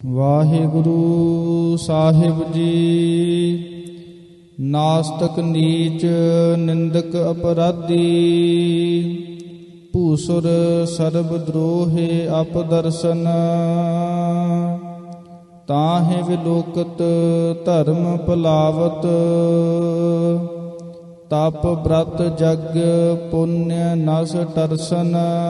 ਵਾਹਿਗੁਰੂ ਸਾਹਿਬ ਜੀ। ਨਾਸਤਕ ਨੀਚ ਨਿੰਦਕ ਅਪਰਾਧੀ, ਭੂਸੁਰ ਸਰਬ ਦਰੋਹੇ ਅਪਦਰਸ਼ਨ। ਤਾਹੇ ਵਿਲੋਕਤ ਧਰਮ ਭੁਲਾਵਤ, ਤਪ ਬ੍ਰਤ ਜਗ ਪੁੰਨਿ ਨਸ ਟਰਸਨ।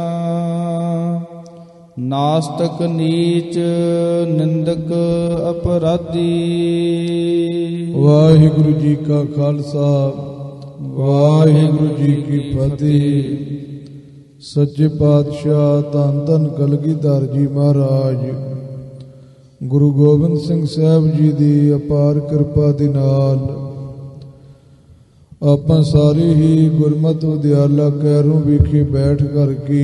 ਨਾਸਤਕ ਨੀਚ ਨਿੰਦਕ ਅਪਰਾਧੀ। ਵਾਹਿਗੁਰੂ ਜੀ ਕਾ ਖਾਲਸਾ, ਵਾਹਿਗੁਰੂ ਜੀ ਕੀ ਫਤਿਹ। ਸੱਚੇ ਪਾਤਸ਼ਾਹ ਧੰਨ ਧੰਨ ਕਲਗੀਧਰ ਜੀ ਮਹਾਰਾਜ ਗੁਰੂ ਗੋਬਿੰਦ ਸਿੰਘ ਸਾਹਿਬ ਜੀ ਦੀ ਅਪਾਰ ਕਿਰਪਾ ਦੇ ਨਾਲ ਆਪਾਂ ਸਾਰੇ ਹੀ ਗੁਰਮਤਿ ਵਿਦਿਆਲਾ ਕੈਰੋਂ ਵਿਖੇ ਬੈਠ ਕਰਕੇ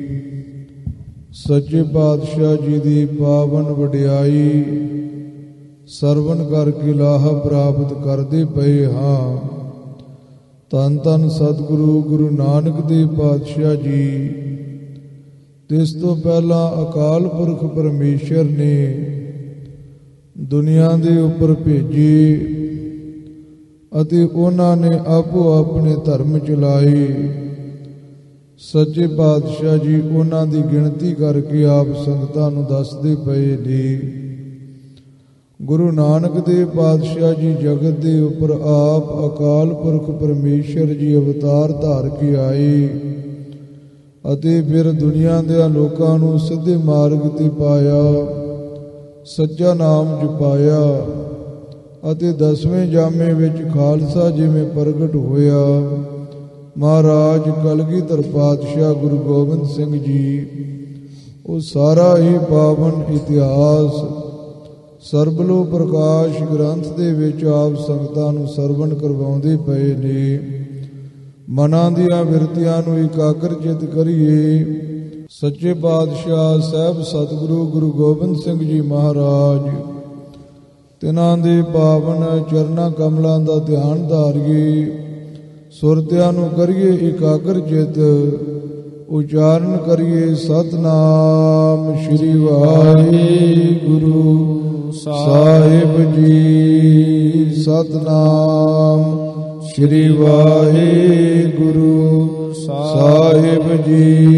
ਸੱਚੇ ਪਾਤਸ਼ਾਹ ਜੀ ਦੀ ਪਾਵਨ ਵਡਿਆਈ ਸਰਵਣ ਕਰਕੇ ਲਾਹਾ ਪ੍ਰਾਪਤ ਕਰਦੇ ਪਏ ਹਾਂ। ਧੰਨ ਧੰਨ ਸਤਿਗੁਰੂ ਗੁਰੂ ਨਾਨਕ ਦੇਵ ਪਾਤਸ਼ਾਹ ਜੀ, ਇਸ ਤੋਂ ਪਹਿਲਾਂ ਅਕਾਲ ਪੁਰਖ ਪਰਮੇਸ਼ਰ ਨੇ ਦੁਨੀਆ ਦੇ ਉੱਪਰ ਭੇਜੇ ਅਤੇ ਉਹਨਾਂ ਨੇ ਆਪੋ ਆਪਣੇ ਧਰਮ ਚਲਾਏ। ਸੱਚੇ ਪਾਤਸ਼ਾਹ ਜੀ ਉਹਨਾਂ ਦੀ ਗਿਣਤੀ ਕਰਕੇ ਆਪ ਸੰਗਤਾਂ ਨੂੰ ਦੱਸਦੇ ਪਏ ਨੇ। ਗੁਰੂ ਨਾਨਕ ਦੇਵ ਪਾਤਸ਼ਾਹ ਜੀ ਜਗਤ ਦੇ ਉੱਪਰ ਆਪ ਅਕਾਲ ਪੁਰਖ ਪਰਮੇਸ਼ਰ ਜੀ ਅਵਤਾਰ ਧਾਰ ਕੇ ਆਏ ਅਤੇ ਫਿਰ ਦੁਨੀਆ ਦੇ ਲੋਕਾਂ ਨੂੰ ਸਿੱਧੇ ਮਾਰਗ ਤੇ ਪਾਇਆ, ਸੱਚਾ ਨਾਮ ਜਪਾਇਆ ਅਤੇ 10ਵੇਂ ਜਾਮੇ ਵਿੱਚ ਖਾਲਸਾ ਜਿਵੇਂ ਪ੍ਰਗਟ ਹੋਇਆ। ਮਹਾਰਾਜ ਕਲਗੀਧਰ ਪਾਤਸ਼ਾਹ ਗੁਰੂ ਗੋਬਿੰਦ ਸਿੰਘ ਜੀ ਉਹ ਸਾਰਾ ਹੀ ਪਾਵਨ ਇਤਿਹਾਸ ਸਰਬਲੋ ਪ੍ਰਕਾਸ਼ ਗ੍ਰੰਥ ਦੇ ਵਿੱਚ ਆਪ ਸੰਗਤਾਂ ਨੂੰ ਸਰਵਣ ਕਰਵਾਉਂਦੇ ਪਏ ਨੇ। ਮਨਾਂ ਦੀਆਂ ਬਿਰਤੀਆਂ ਨੂੰ ਇਕਾਗਰਚਿਤ ਕਰੀਏ। ਸੱਚੇ ਪਾਤਸ਼ਾਹ ਸਾਹਿਬ ਸਤਿਗੁਰੂ ਗੁਰੂ ਗੋਬਿੰਦ ਸਿੰਘ ਜੀ ਮਹਾਰਾਜ ਤਿਨਾਂ ਦੇ ਪਾਵਨ ਚਰਨਾਂ ਕਮਲਾਂ ਦਾ ਧਿਆਨ ਧਾਰੀਏ। ਸੁਰਤਿਆਂ ਨੂੰ ਕਰੀਏ ਇਕਾਗਰਚਿਤ, ਉਚਾਰਨ ਕਰੀਏ ਸਤਿਨਾਮ ਸ਼੍ਰੀ ਵਾਹਿਗੁਰੂ ਸਾਹਿਬ ਜੀ। ਸਤਿਨਾਮ ਸ਼੍ਰੀ ਵਾਹਿਗੁਰੂ ਸਾਹਿਬ ਜੀ।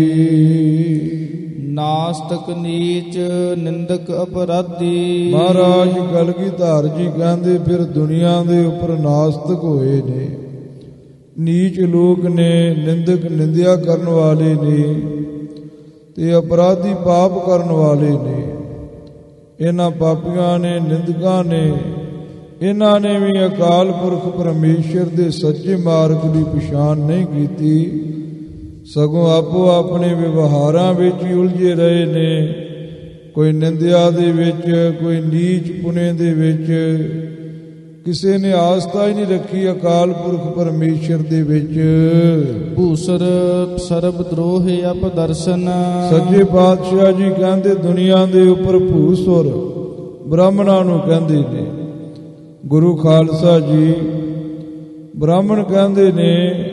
ਨਾਸਤਕ ਨੀਚ ਨਿੰਦਕ ਅਪਰਾਧੀ। ਮਹਾਰਾਜ ਕਲਗੀਧਰ ਜੀ ਕਹਿੰਦੇ ਫਿਰ ਦੁਨੀਆ ਦੇ ਉੱਪਰ ਨਾਸਤਕ ਹੋਏ ਨੇ, ਨੀਚ ਲੋਕ ਨੇ, ਨਿੰਦਕ ਨਿੰਦਿਆ ਕਰਨ ਵਾਲੇ ਨੇ ਤੇ ਅਪਰਾਧੀ ਪਾਪ ਕਰਨ ਵਾਲੇ ਨੇ। ਇਹਨਾਂ ਪਾਪੀਆਂ ਨੇ, ਨਿੰਦਕਾਂ ਨੇ, ਇਹਨਾਂ ਨੇ ਵੀ ਅਕਾਲ ਪੁਰਖ ਪਰਮੇਸ਼ਰ ਦੇ ਸੱਚੇ ਮਾਰਗ ਦੀ ਪਛਾਣ ਨਹੀਂ ਕੀਤੀ, ਸਗੋਂ ਆਪੋ ਆਪਣੇ ਵਿਵਹਾਰਾਂ ਵਿੱਚ ਹੀ ਉਲਝੇ ਰਹੇ ਨੇ। ਕੋਈ ਨਿੰਦਿਆ ਦੇ ਵਿੱਚ, ਕੋਈ ਨੀਚ ਪੁਣੇ ਦੇ ਵਿੱਚ। ਕਿਸੇ ਨੇ ਆਸਥਾ ਹੀ ਨਹੀਂ ਰੱਖੀ ਅਕਾਲ ਪੁਰਖ ਪਰਮੇਸ਼ਰ ਦੇ ਵਿੱਚ। ਭੂਸੁਰ ਸਰਬ ਦਰੋਹੇ ਅਪਦਰਸ਼ਨ। ਸੱਚੇ ਪਾਤਸ਼ਾਹ ਜੀ ਕਹਿੰਦੇ ਦੁਨੀਆ ਦੇ ਉੱਪਰ ਭੂਸੁਰ ਬ੍ਰਾਹਮਣਾਂ ਨੂੰ ਕਹਿੰਦੇ ਨੇ। ਗੁਰੂ ਖਾਲਸਾ ਜੀ ਬ੍ਰਾਹਮਣ ਕਹਿੰਦੇ ਨੇ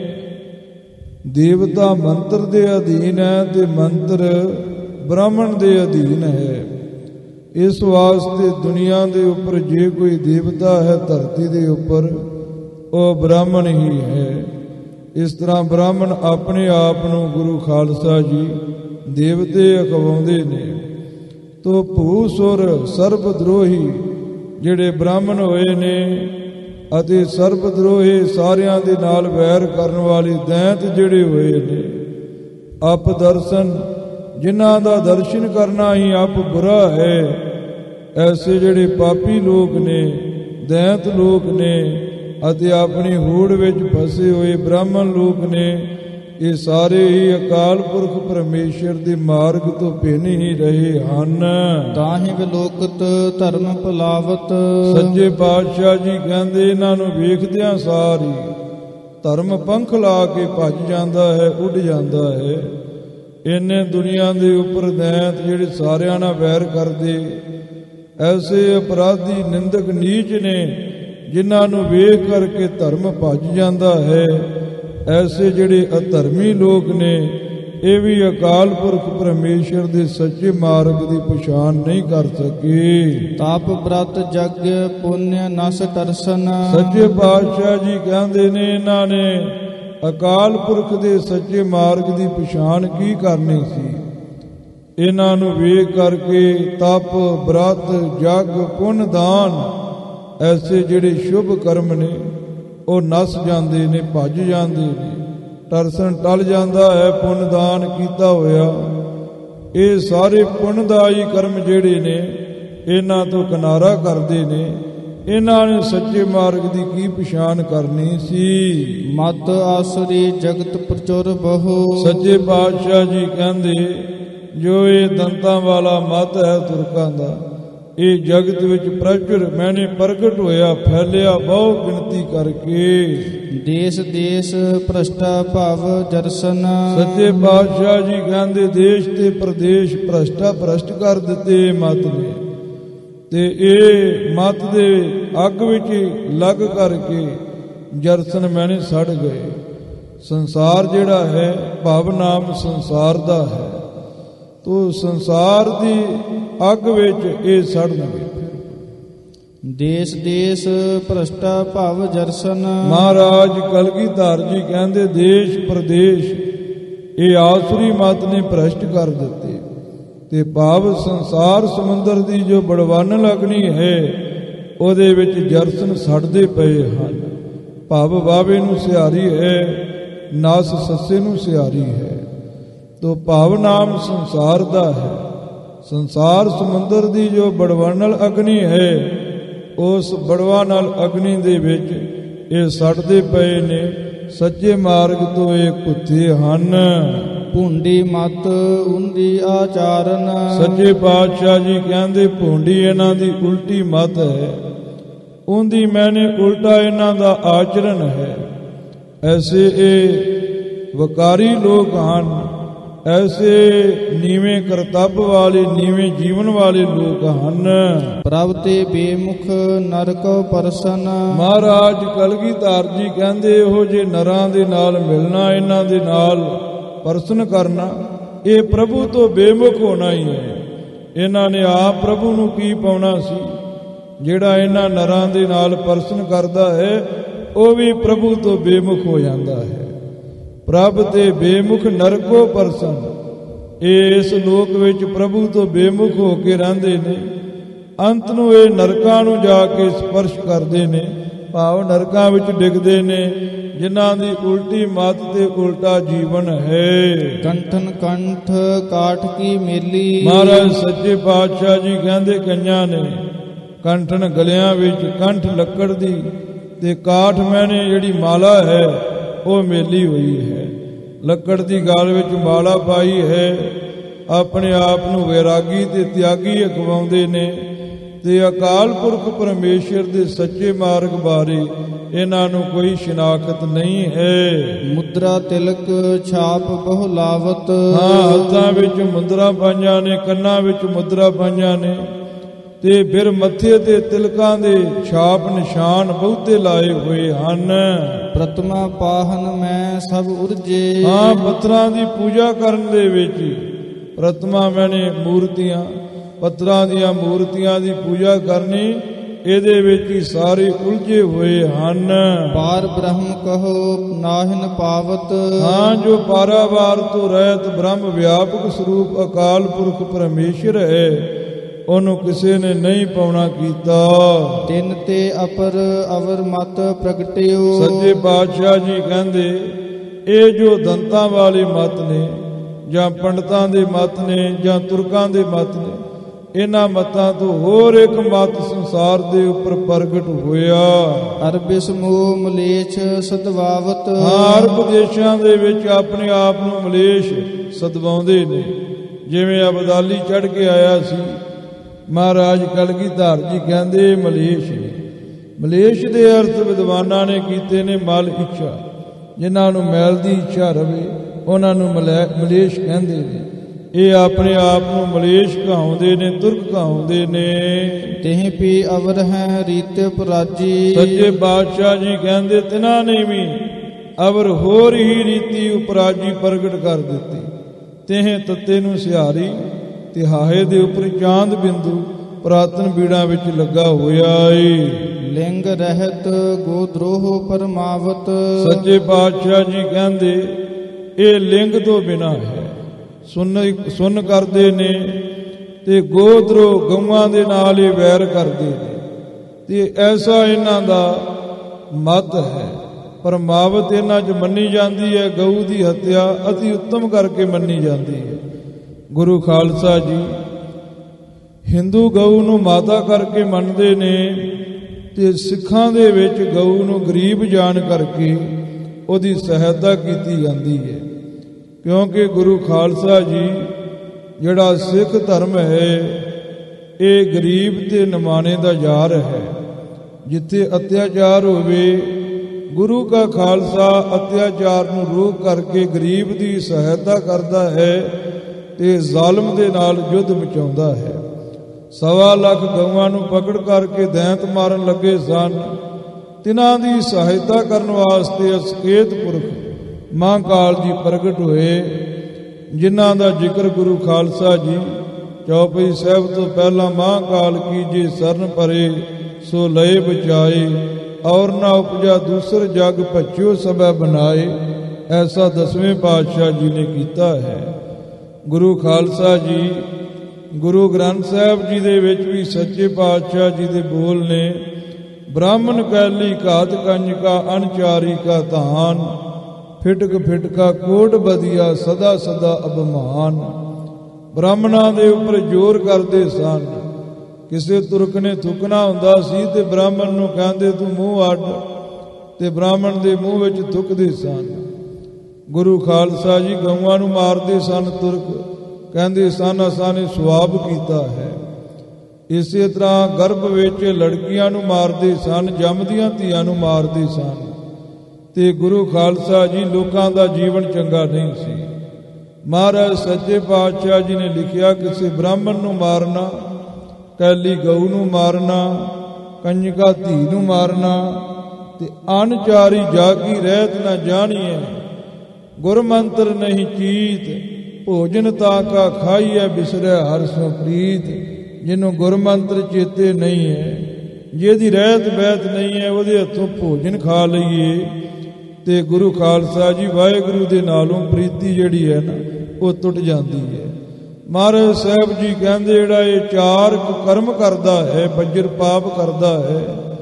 ਦੇਵਤਾ ਮੰਤਰ ਦੇ ਅਧੀਨ ਹੈ ਤੇ ਮੰਤਰ ਬ੍ਰਾਹਮਣ ਦੇ ਅਧੀਨ ਹੈ। ਇਸ ਵਾਸਤੇ ਦੁਨੀਆ ਦੇ ਉੱਪਰ ਜੇ ਕੋਈ ਦੇਵਤਾ ਹੈ ਧਰਤੀ ਦੇ ਉੱਪਰ, ਉਹ ਬ੍ਰਾਹਮਣ ਹੀ ਹੈ। ਇਸ ਤਰ੍ਹਾਂ ਬ੍ਰਾਹਮਣ ਆਪਣੇ ਆਪ ਨੂੰ ਗੁਰੂ ਖਾਲਸਾ ਜੀ ਦੇਵਤੇ ਅਖਵਾਉਂਦੇ ਨੇ। ਤੋ ਭੂਸੁਰ ਸਰਬ ਦਰੋਹੀ ਜਿਹੜੇ ਬ੍ਰਾਹਮਣ ਹੋਏ ਨੇ ਅਤੇ ਸਰਬ ਦਰੋਹੀ ਸਾਰਿਆਂ ਦੇ ਨਾਲ ਵੈਰ ਕਰਨ ਵਾਲੇ ਦੈਂਤ ਜਿਹੜੇ ਹੋਏ ਨੇ। ਅਪ ਦਰਸ਼ਨ ਜਿਨ੍ਹਾਂ ਦਾ ਦਰਸ਼ਨ ਕਰਨਾ ਹੀ ਆਪ ਬੁਰਾ ਹੈ। ਐਸੇ ਜਿਹੜੇ ਪਾਪੀ ਲੋਕ ਨੇ, ਦੈਂਤ ਲੋਕ ਨੇ ਅਤੇ ਆਪਣੀ ਹੂੜ ਵਿੱਚ ਫਸੇ ਹੋਏ ਬ੍ਰਾਹਮਣ ਲੋਕ ਨੇ, ਇਹ ਸਾਰੇ ਹੀ ਅਕਾਲ ਪੁਰਖ ਪਰਮੇਸ਼ਰ ਦੇ ਮਾਰਗ ਤੋਂ ਭਿੰਨ ਹੀ ਰਹੇ ਹਨ। ਤਾਹੇ ਵਿਲੋਕਤ ਧਰਮ ਭੁਲਾਵਤ। ਸੱਚੇ ਪਾਤਸ਼ਾਹ ਜੀ ਕਹਿੰਦੇ ਇਹਨਾਂ ਨੂੰ ਵੇਖਦਿਆਂ ਸਾਰ ਹੀ ਧਰਮ ਪੰਖ ਲਾ ਕੇ ਭੱਜ ਜਾਂਦਾ ਹੈ, ਉੱਡ ਜਾਂਦਾ ਹੈ। ਇਹਨੇ ਦੁਨੀਆ ਦੇ ਉੱਪਰ ਦੈਂਤ ਜਿਹੜੇ ਸਾਰਿਆਂ ਨਾਲ ਵੈਰ ਕਰਦੇ, ਐਸੇ ਅਪਰਾਧੀ ਨਿੰਦਕ ਨੀਚ ਨੇ ਜਿਨ੍ਹਾਂ ਨੂੰ ਵੇਖ ਕਰਕੇ ਧਰਮ ਭੱਜ ਜਾਂਦਾ ਹੈ। ਐਸੇ ਜਿਹੜੇ ਅਧਰਮੀ ਲੋਕ ਨੇ ਇਹ ਵੀ ਅਕਾਲ ਪੁਰਖ ਪਰਮੇਸ਼ਰ ਦੇ ਸੱਚੇ ਮਾਰਗ ਦੀ ਪਛਾਣ ਨਹੀਂ ਕਰ ਸਕੇ। ਤਪ ਬ੍ਰਤ ਜਗ ਪੁੰਨ ਨਸ ਦਰਸ਼ਨ। ਸੱਚੇ ਪਾਤਸ਼ਾਹ ਜੀ ਕਹਿੰਦੇ ਨੇ ਇਹਨਾਂ ਨੇ ਅਕਾਲ ਪੁਰਖ ਦੇ ਸੱਚੇ ਮਾਰਗ ਦੀ ਪਛਾਣ ਕੀ ਕਰਨੀ ਸੀ। ਇਹਨਾਂ ਨੂੰ ਵੇਖ ਕਰਕੇ ਤਪ ਬ੍ਰਤ ਜਗ ਪੁੰਨ ਦਾਨ ਐਸੇ ਜਿਹੜੇ ਸ਼ੁਭ ਕਰਮ ਨੇ ਉਹ ਨਸ ਜਾਂਦੇ ਨੇ, ਭੱਜ ਜਾਂਦੇ ਨੇ, ਤਰਸਨ ਟਲ ਜਾਂਦਾ ਹੈ ਪੁੰਨ ਦਾਨ ਕੀਤਾ ਹੋਇਆ। ਇਹ ਸਾਰੇ ਪੁੰਨਦਾਈ ਕਰਮ ਜਿਹੜੇ ਨੇ ਇਹਨਾਂ ਤੋਂ ਕਿਨਾਰਾ ਕਰਦੇ ਨੇ। ਇਹਨਾਂ ਨੇ ਸੱਚੇ ਮਾਰਗ ਦੀ ਕੀ ਪਛਾਣ ਕਰਨੀ ਸੀ। ਮਤ ਆਸਰੀ ਜਗਤ ਪ੍ਰਚੁਰ ਬਹੁ। ਸੱਚੇ ਪਾਤਸ਼ਾਹ ਜੀ ਕਹਿੰਦੇ ਜੋ ਇਹ ਦੰਤਾਂ ਵਾਲਾ ਮਤ ਹੈ ਤੁਰਕਾਂ ਦਾ, ਇਹ ਜਗਤ ਵਿੱਚ ਪ੍ਰਚੁਰ ਮੈਨੇ ਪ੍ਰਗਟ ਹੋਇਆ, ਫੈਲਿਆ ਬਹੁ ਗਿਣਤੀ ਕਰਕੇ। ਦੇਸ ਦੇਸ ਭ੍ਰਸ਼ਟਾ ਭਵ ਦਰਸ਼ਨ। ਸੱਚੇ ਪਾਤਸ਼ਾਹ ਜੀ ਕਹਿੰਦੇ ਦੇਸ਼ ਤੇ ਪ੍ਰਦੇਸ਼ ਭ੍ਰਸ਼ਟ ਕਰ ਦਿੱਤੇ ਮਤ ਨੇ, ਤੇ ਇਹ ਮਤ ਦੇ ਅੱਗ ਵਿੱਚ ਲੱਗ ਕਰਕੇ ਜਰਸਨ ਮੈਨੇ ਸੜ ਗਏ। ਸੰਸਾਰ ਜਿਹੜਾ ਹੈ ਭਵ ਨਾਮ ਸੰਸਾਰ ਦਾ ਹੈ, ਤੋ ਸੰਸਾਰ ਦੀ ਅੱਗ ਵਿੱਚ ਇਹ ਸੜਨਗੇ। ਦੇਸ ਦੇਸ ਭ੍ਰਸ਼ਟਾ ਭਵ ਦਰਸ਼ਨ। ਮਹਾਰਾਜ ਕਲਗੀਧਰ ਜੀ ਕਹਿੰਦੇ ਦੇਸ਼ ਪ੍ਰਦੇਸ਼ ਇਹ ਆਸੁਰੀ ਮਤ ਨੇ ਭ੍ਰਸ਼ਟ ਕਰ ਦਿੱਤੇ, ਤੇ ਭਾਵ ਸੰਸਾਰ ਸਮੁੰਦਰ ਦੀ ਜੋ ਬੜਵੰਨ ਅਗਨੀ ਹੈ ਉਹਦੇ ਵਿੱਚ ਜਰਸਨ ਸੜਦੇ ਪਏ ਹਨ। ਭਵ ਬਾਵੇ ਨੂੰ ਸਿਹਾਰੀ ਹੈ, ਨਸ ਸੱਸੇ ਨੂੰ ਸਿਹਾਰੀ ਹੈ। ਤੋ ਭਾਵ ਨਾਮ ਸੰਸਾਰ ਦਾ ਹੈ। ਸੰਸਾਰ ਸਮੁੰਦਰ ਦੀ ਜੋ ਬੜਵੰਨਲ ਅਗਨੀ ਹੈ ਉਸ ਬੜਵਾ ਨਾਲ ਅਗਨੀ ਦੇ ਵਿੱਚ ਇਹ ਸੜਦੇ ਪਏ ਨੇ। ਸੱਚੇ ਮਾਰਗ ਤੋਂ ਇਹ ਕੁੱਤੇ ਹਨ। ਭੁੰਡੀ ਮਤ ਉਂਦੀ ਆਚਾਰਨ। ਸੱਚੇ ਪਾਤਸ਼ਾਹ ਜੀ ਕਹਿੰਦੇ ਭੁੰਡੀ ਇਹਨਾਂ ਦੀ ਉਲਟੀ ਮਤ ਹੈ, ਉਂਦੀ ਮੈਨੇ ਉਲਟਾ ਇਹਨਾਂ ਦਾ ਆਚਰਨ ਹੈ। ਐਸੇ ਇਹ ਵਕਾਰੀ ਲੋਕ ਹਨ, ਐਸੇ ਨੀਵੇਂ ਕਰਤੱਵ ਵਾਲੇ ਨੀਵੇਂ ਜੀਵਨ ਵਾਲੇ ਲੋਕ ਹਨ। ਪ੍ਰਭ ਤੇ ਬੇਮੁਖ ਨਰਕੋ ਪਰਸਨ। ਮਹਾਰਾਜ ਕਲਗੀਧਰ ਜੀ ਕਹਿੰਦੇ ਇਹੋ ਜੇ ਨਰਾਂ ਦੇ ਨਾਲ ਮਿਲਣਾ, ਇਹਨਾਂ ਦੇ ਨਾਲ ਪਰਸਨ ਕਰਨਾ, ਇਹ ਪ੍ਰਭੂ ਤੋਂ ਬੇਮੁਖ ਹੋਣਾ ਹੀ ਹੈ। ਇਹਨਾਂ ਨੇ ਆਪ ਪ੍ਰਭੂ ਨੂੰ ਕੀ ਪਾਉਣਾ ਸੀ। ਜਿਹੜਾ ਇਹਨਾਂ ਨਰਾਂ ਦੇ ਨਾਲ ਪਰਸਨ ਕਰਦਾ ਹੈ ਉਹ ਵੀ ਪ੍ਰਭੂ ਤੋਂ ਬੇਮੁਖ ਹੋ ਜਾਂਦਾ ਹੈ। ਪ੍ਰਭ ਤੇ ਬੇਮੁਖ ਨਰਕੋ ਪਰਸਨ। ਇਹ ਇਸ ਲੋਕ ਵਿੱਚ ਪ੍ਰਭੂ ਤੋਂ ਬੇਮੁਖ ਹੋ ਕੇ ਰਹਿੰਦੇ ਨੇ, ਅੰਤ ਨੂੰ ਇਹ ਨਰਕਾਂ ਨੂੰ ਜਾ ਕੇ ਸਪਰਸ਼ ਕਰਦੇ ਨੇ, ਭਾਵ ਨਰਕਾਂ ਵਿੱਚ ਡਿੱਗਦੇ ਨੇ, ਜਿਨ੍ਹਾਂ ਦੀ ਉਲਟੀ ਮਤ ਤੇ ਉਲਟਾ ਜੀਵਨ ਹੈ। ਕੰਠਨ ਕੰਠ ਕਾਠ ਕੀ ਮੇਲੀ। ਮਹਾਰਾਜ ਸੱਚੇ ਪਾਤਸ਼ਾਹ ਜੀ ਕਹਿੰਦੇ ਕਈਆਂ ਨੇ ਕੰਠਨ ਗਲਿਆਂ ਵਿੱਚ ਕੰਠ ਲੱਕੜ ਦੀ ਤੇ ਕਾਠ ਮੈਨੇ ਜਿਹੜੀ ਮਾਲਾ ਹੈ ਉਹ ਮੇਲੀ ਹੋਈ ਹੈ। ਲੱਕੜ ਦੀ ਗਾਲ ਵਿੱਚ ਮਾਲਾ ਪਾਈ ਹੈ, ਆਪਣੇ ਆਪ ਨੂੰ ਵੈਰਾਗੀ ਤੇ ਤਿਆਗੀ ਅਖਵਾਉਂਦੇ ਨੇ, ਤੇ ਅਕਾਲ ਪੁਰਖ ਪਰਮੇਸ਼ਰ ਦੇ ਸੱਚੇ ਮਾਰਗ ਬਾਰੇ ਇਹਨਾਂ ਨੂੰ ਕੋਈ ਸ਼ਨਾਖਤ ਨਹੀਂ ਹੈ। ਮੁਦਰਾ ਤਿਲਕ ਛਾਪ ਬਹੁ ਲਾਵਤ। ਹੱਥਾਂ ਵਿੱਚ ਮੁਦਰਾ ਪਾਈਆਂ ਨੇ, ਕੰਨਾਂ ਵਿੱਚ ਮੁਦਰਾ ਪਾਈਆਂ ਨੇ, ਤੇ ਫਿਰ ਮੱਥੇ ਤੇ ਤਿਲਕਾਂ ਦੇ ਛਾਪ ਨਿਸ਼ਾਨ ਬਹੁਤੇ ਲਾਏ ਹੋਏ ਹਨ। ਪ੍ਰਤਮਾ ਪਾਹਨ ਮੈਂ ਸਭ ਉਰਜੇ। ਪੱਥਰਾਂ ਦੀ ਪੂਜਾ ਕਰਨ ਦੇ ਵਿੱਚ ਪ੍ਰਤਮਾ ਮੈਨੇ ਮੂਰਤੀਆਂ, ਪੱਥਰਾਂ ਦੀਆਂ ਮੂਰਤੀਆਂ ਦੀ ਪੂਜਾ ਕਰਨੀ, ਇਹਦੇ ਵਿੱਚ ਹੀ ਸਾਰੇ ਉਲਝੇ ਹੋਏ ਹਨ। ਪਾਰ ਬ੍ਰਹਮ ਕਹੋ ਨਾਹਿਨ ਪਾਵਤ। ਜੋ ਪਾਰਾਵਾਰ ਤੋਂ ਰਹਿਤ ਬ੍ਰਹਮ ਵਿਆਪਕ ਸਰੂਪ ਅਕਾਲ ਪੁਰਖ ਪਰਮੇਸ਼ਰ ਹੈ, ਉਹਨੂੰ ਕਿਸੇ ਨੇ ਨਹੀਂ ਪਾਉਣਾ ਕੀਤਾ। ਤਿੰਨ ਤੇ ਅਪਰ ਅਵਰ ਮਤ ਪ੍ਰਗਟਿਓ। ਸੱਚੇ ਪਾਤਸ਼ਾਹ ਜੀ ਕਹਿੰਦੇ ਇਹ ਜੋ ਦੰਤਾਂ ਵਾਲੇ ਮਤ ਨੇ, ਜਾਂ ਪੰਡਤਾਂ ਦੇ ਮਤ ਨੇ, ਜਾਂ ਤੁਰਕਾਂ ਦੇ ਮਤ ਨੇ, ਇਹਨਾਂ ਮਤਾਂ ਤੋਂ ਹੋਰ ਇੱਕ ਮਤ ਸੰਸਾਰ ਦੇ ਉੱਪਰ ਪ੍ਰਗਟ ਹੋਇਆ। ਅਰਬਿਸ ਮੋਹ ਮਲੇਛ ਸਦਵਾਵਤ। ਅਰਬ ਦੇਸ਼ਾਂ ਦੇ ਵਿੱਚ ਆਪਣੇ ਆਪ ਨੂੰ ਮਲੇਸ਼ ਸਦਵਾਉਂਦੇ ਨੇ। ਜਿਵੇਂ ਅਬਦਾਲੀ ਚੜ੍ਹ ਕੇ ਆਇਆ ਸੀ, ਮਹਾਰਾਜ ਕਲਗੀਧਰ ਜੀ ਕਹਿੰਦੇ ਮਲੇਸ਼ ਨੇ। ਮਲੇਸ਼ ਦੇ ਅਰਥ ਵਿਦਵਾਨਾਂ ਨੇ ਕੀਤੇ ਨੇ ਮਲ ਇੱਛਾ। ਜਿਨ੍ਹਾਂ ਨੂੰ ਮੈਲ ਦੀ ਇੱਛਾ ਰਵੇ ਉਹਨਾਂ ਨੂੰ ਮਲੇਸ਼ ਕਹਿੰਦੇ ਨੇ। ਇਹ ਆਪਣੇ ਆਪ ਨੂੰ ਮਲੇਸ਼ ਕਹਾਉਂਦੇ ਨੇ, ਤੁਰਕ ਕਹਾਉਂਦੇ ਨੇ। ਤਿਹ ਪੀ ਅਵਰ ਹੈ ਰੀਤ ਪਰਾਜੀ। ਸੱਚੇ ਬਾਦਸ਼ਾਹ ਜੀ ਕਹਿੰਦੇ ਤਿਨਾਂ ਨੇ ਵੀ ਅਵਰ ਹੋਰ ਹੀ ਰੀਤੀ ਉਪਰਾਜੀ ਪ੍ਰਗਟ ਕਰ ਦਿੱਤੀ। ਤੇਹ ਤੱਤੇ ਨੂੰ ਸਿਹਾਰੀ, ਤਿਹਾਏ ਦੇ ਉੱਪਰ ਚਾਂਦ ਬਿੰਦੂ ਪ੍ਰਾਤਨ ਬੀੜਾਂ ਵਿੱਚ ਲੱਗਾ ਹੋਇਆ ਏ। ਲਿੰਗ ਰਹਿਤ ਗੋਦਰੋਹ ਪਰਮਾਵਤ। ਸੱਚੇ ਪਾਤਸ਼ਾਹ ਜੀ ਕਹਿੰਦੇ ਇਹ ਲਿੰਗ ਤੋਂ ਬਿਨਾਂ ਹੈ। ਸੁਣ ਕਰਦੇ ਨੇ ਤੇ ਗੋਦਰੋ ਗਊਆਂ ਦੇ ਨਾਲ ਹੀ ਵੈਰ ਕਰਦੇ ਨੇ, ਤੇ ਐਸਾ ਇਹਨਾਂ ਦਾ ਮਤ ਹੈ। ਪਰਮਾਵਤ ਇਹਨਾਂ 'ਚ ਮੰਨੀ ਜਾਂਦੀ ਹੈ, ਗਊ ਦੀ ਹੱਤਿਆ ਅਤੀ ਉੱਤਮ ਕਰਕੇ ਮੰਨੀ ਜਾਂਦੀ ਹੈ। ਗੁਰੂ ਖਾਲਸਾ ਜੀ ਹਿੰਦੂ ਗਊ ਨੂੰ ਮਾਤਾ ਕਰਕੇ ਮੰਨਦੇ ਨੇ, ਤੇ ਸਿੱਖਾਂ ਦੇ ਵਿੱਚ ਗਊ ਨੂੰ ਗਰੀਬ ਜਾਣ ਕਰਕੇ ਉਹਦੀ ਸਹਾਇਤਾ ਕੀਤੀ ਜਾਂਦੀ ਹੈ। ਕਿਉਂਕਿ ਗੁਰੂ ਖਾਲਸਾ ਜੀ ਜਿਹੜਾ ਸਿੱਖ ਧਰਮ ਹੈ ਇਹ ਗਰੀਬ ਤੇ ਨਿਮਾਣੇ ਦਾ ਯਾਰ ਹੈ। ਜਿੱਥੇ ਅਤਿਆਚਾਰ ਹੋਵੇ ਗੁਰੂ ਕਾ ਖਾਲਸਾ ਅਤਿਆਚਾਰ ਨੂੰ ਰੋਕ ਕਰਕੇ ਗਰੀਬ ਦੀ ਸਹਾਇਤਾ ਕਰਦਾ ਹੈ ਤੇ ਜ਼ਾਲਮ ਦੇ ਨਾਲ ਯੁੱਧ ਮਚਾਉਂਦਾ ਹੈ। 1.25 ਲੱਖ ਗਊਆਂ ਨੂੰ ਪਕੜ ਕਰਕੇ ਦੈਂਤ ਮਾਰਨ ਲੱਗੇ ਸਨ। ਤਿਨਾਂ ਦੀ ਸਹਾਇਤਾ ਕਰਨ ਵਾਸਤੇ ਅਸਕੇਤ ਪੁਰਖ ਮਹਾਂਕਾਲ ਜੀ ਪ੍ਰਗਟ ਹੋਏ, ਜਿਨ੍ਹਾਂ ਦਾ ਜ਼ਿਕਰ ਗੁਰੂ ਖਾਲਸਾ ਜੀ ਚੌਪਈ ਸਾਹਿਬ ਤੋਂ ਪਹਿਲਾਂ ਮਹਾਂਕਾਲ ਕੀ ਜੇ ਸਰਨ ਪਰੇ ਸੋ ਲਏ ਬਚਾਏ, ਔਰ ਨਾ ਉਪਜਾ ਦੂਸਰ ਜਗ ਭੱਜਿਓ ਸਭੈ ਬਣਾਏ, ਐਸਾ 10ਵੇਂ ਪਾਤਸ਼ਾਹ ਜੀ ਨੇ ਕੀਤਾ ਹੈ। ਗੁਰੂ ਖਾਲਸਾ ਜੀ ਗੁਰੂ ਗ੍ਰੰਥ ਸਾਹਿਬ ਜੀ ਦੇ ਵਿੱਚ ਵੀ ਸੱਚੇ ਪਾਤਸ਼ਾਹ ਜੀ ਦੇ ਬੋਲ ਨੇ, ਬ੍ਰਾਹਮਣ ਕੈਲੀ ਘਾਤ ਕੰਜਕਾ ਅਣਚਾਰੀ ਕਾ ਧਾਨ, ਫਿਟਕ ਫਿਟਕਾ ਕੋਟ ਬਦੀਆ ਸਦਾ ਸਦਾ ਅਭਿਮਾਨ। ਬ੍ਰਾਹਮਣਾਂ ਦੇ ਉੱਪਰ ਜ਼ੋਰ ਕਰਦੇ ਸਨ। ਕਿਸੇ ਤੁਰਕ ਨੇ ਥੁੱਕਣਾ ਹੁੰਦਾ ਸੀ ਤੇ ਬ੍ਰਾਹਮਣ ਨੂੰ ਕਹਿੰਦੇ ਤੂੰ ਮੂੰਹ ਅੱਡ, ਤੇ ਬ੍ਰਾਹਮਣ ਦੇ ਮੂੰਹ ਵਿੱਚ ਥੁੱਕਦੇ ਸਨ। ਗੁਰੂ ਖਾਲਸਾ ਜੀ ਗਊਆਂ ਨੂੰ ਮਾਰਦੇ ਸਨ। ਤੁਰਕ ਕਹਿੰਦੇ ਸਨ ਅਸਾਂ ਨੇ ਸਵਾਬ ਕੀਤਾ ਹੈ। ਇਸੇ ਤਰ੍ਹਾਂ ਗਰਭ ਵਿੱਚ ਲੜਕੀਆਂ ਨੂੰ ਮਾਰਦੇ ਸਨ, ਜੰਮਦੀਆਂ ਧੀਆਂ ਨੂੰ ਮਾਰਦੇ ਸਨ। ਤੇ ਗੁਰੂ ਖਾਲਸਾ ਜੀ ਲੋਕਾਂ ਦਾ ਜੀਵਨ ਚੰਗਾ ਨਹੀਂ ਸੀ। ਮਹਾਰਾਜ ਸੱਚੇ ਪਾਤਸ਼ਾਹ ਜੀ ਨੇ ਲਿਖਿਆ ਕਿਸੇ ਬ੍ਰਾਹਮਣ ਨੂੰ ਮਾਰਨਾ, ਕੈਲੀ ਗਊ ਨੂੰ ਮਾਰਨਾ, ਕੰਜਕਾ ਧੀ ਨੂੰ ਮਾਰਨਾ, ਤੇ ਅਣਚਾਰੀ ਜਾਗੀ ਰਹਿਤ ਨਾ ਜਾਣੀਏ, ਗੁਰਮੰਤਰ ਨਹੀਂ ਚੀਤ, ਭੋਜਨ ਤਾ ਕਾ ਖਾਈਐ ਬਿਸਰੈ ਹਰਿ ਸੋ ਪ੍ਰੀਤ। ਜਿਹਨੂੰ ਗੁਰਮੰਤਰ ਚੇਤੇ ਨਹੀਂ ਹੈ, ਜਿਹਦੀ ਰਹਿਤ ਬਹਿਤ ਨਹੀਂ ਹੈ, ਉਹਦੇ ਹੱਥੋਂ ਭੋਜਨ ਖਾ ਲਈਏ ਤੇ ਗੁਰੂ ਖਾਲਸਾ ਜੀ ਵਾਹਿਗੁਰੂ ਦੇ ਨਾਲੋਂ ਪ੍ਰੀਤੀ ਜਿਹੜੀ ਹੈ ਨਾ ਉਹ ਟੁੱਟ ਜਾਂਦੀ ਹੈ। ਮਹਾਰਾਜ ਸਾਹਿਬ ਜੀ ਕਹਿੰਦੇ ਜਿਹੜਾ ਇਹ 4 ਕਰਮ ਕਰਦਾ ਹੈ, ਬੱਜਰ ਪਾਪ ਕਰਦਾ ਹੈ,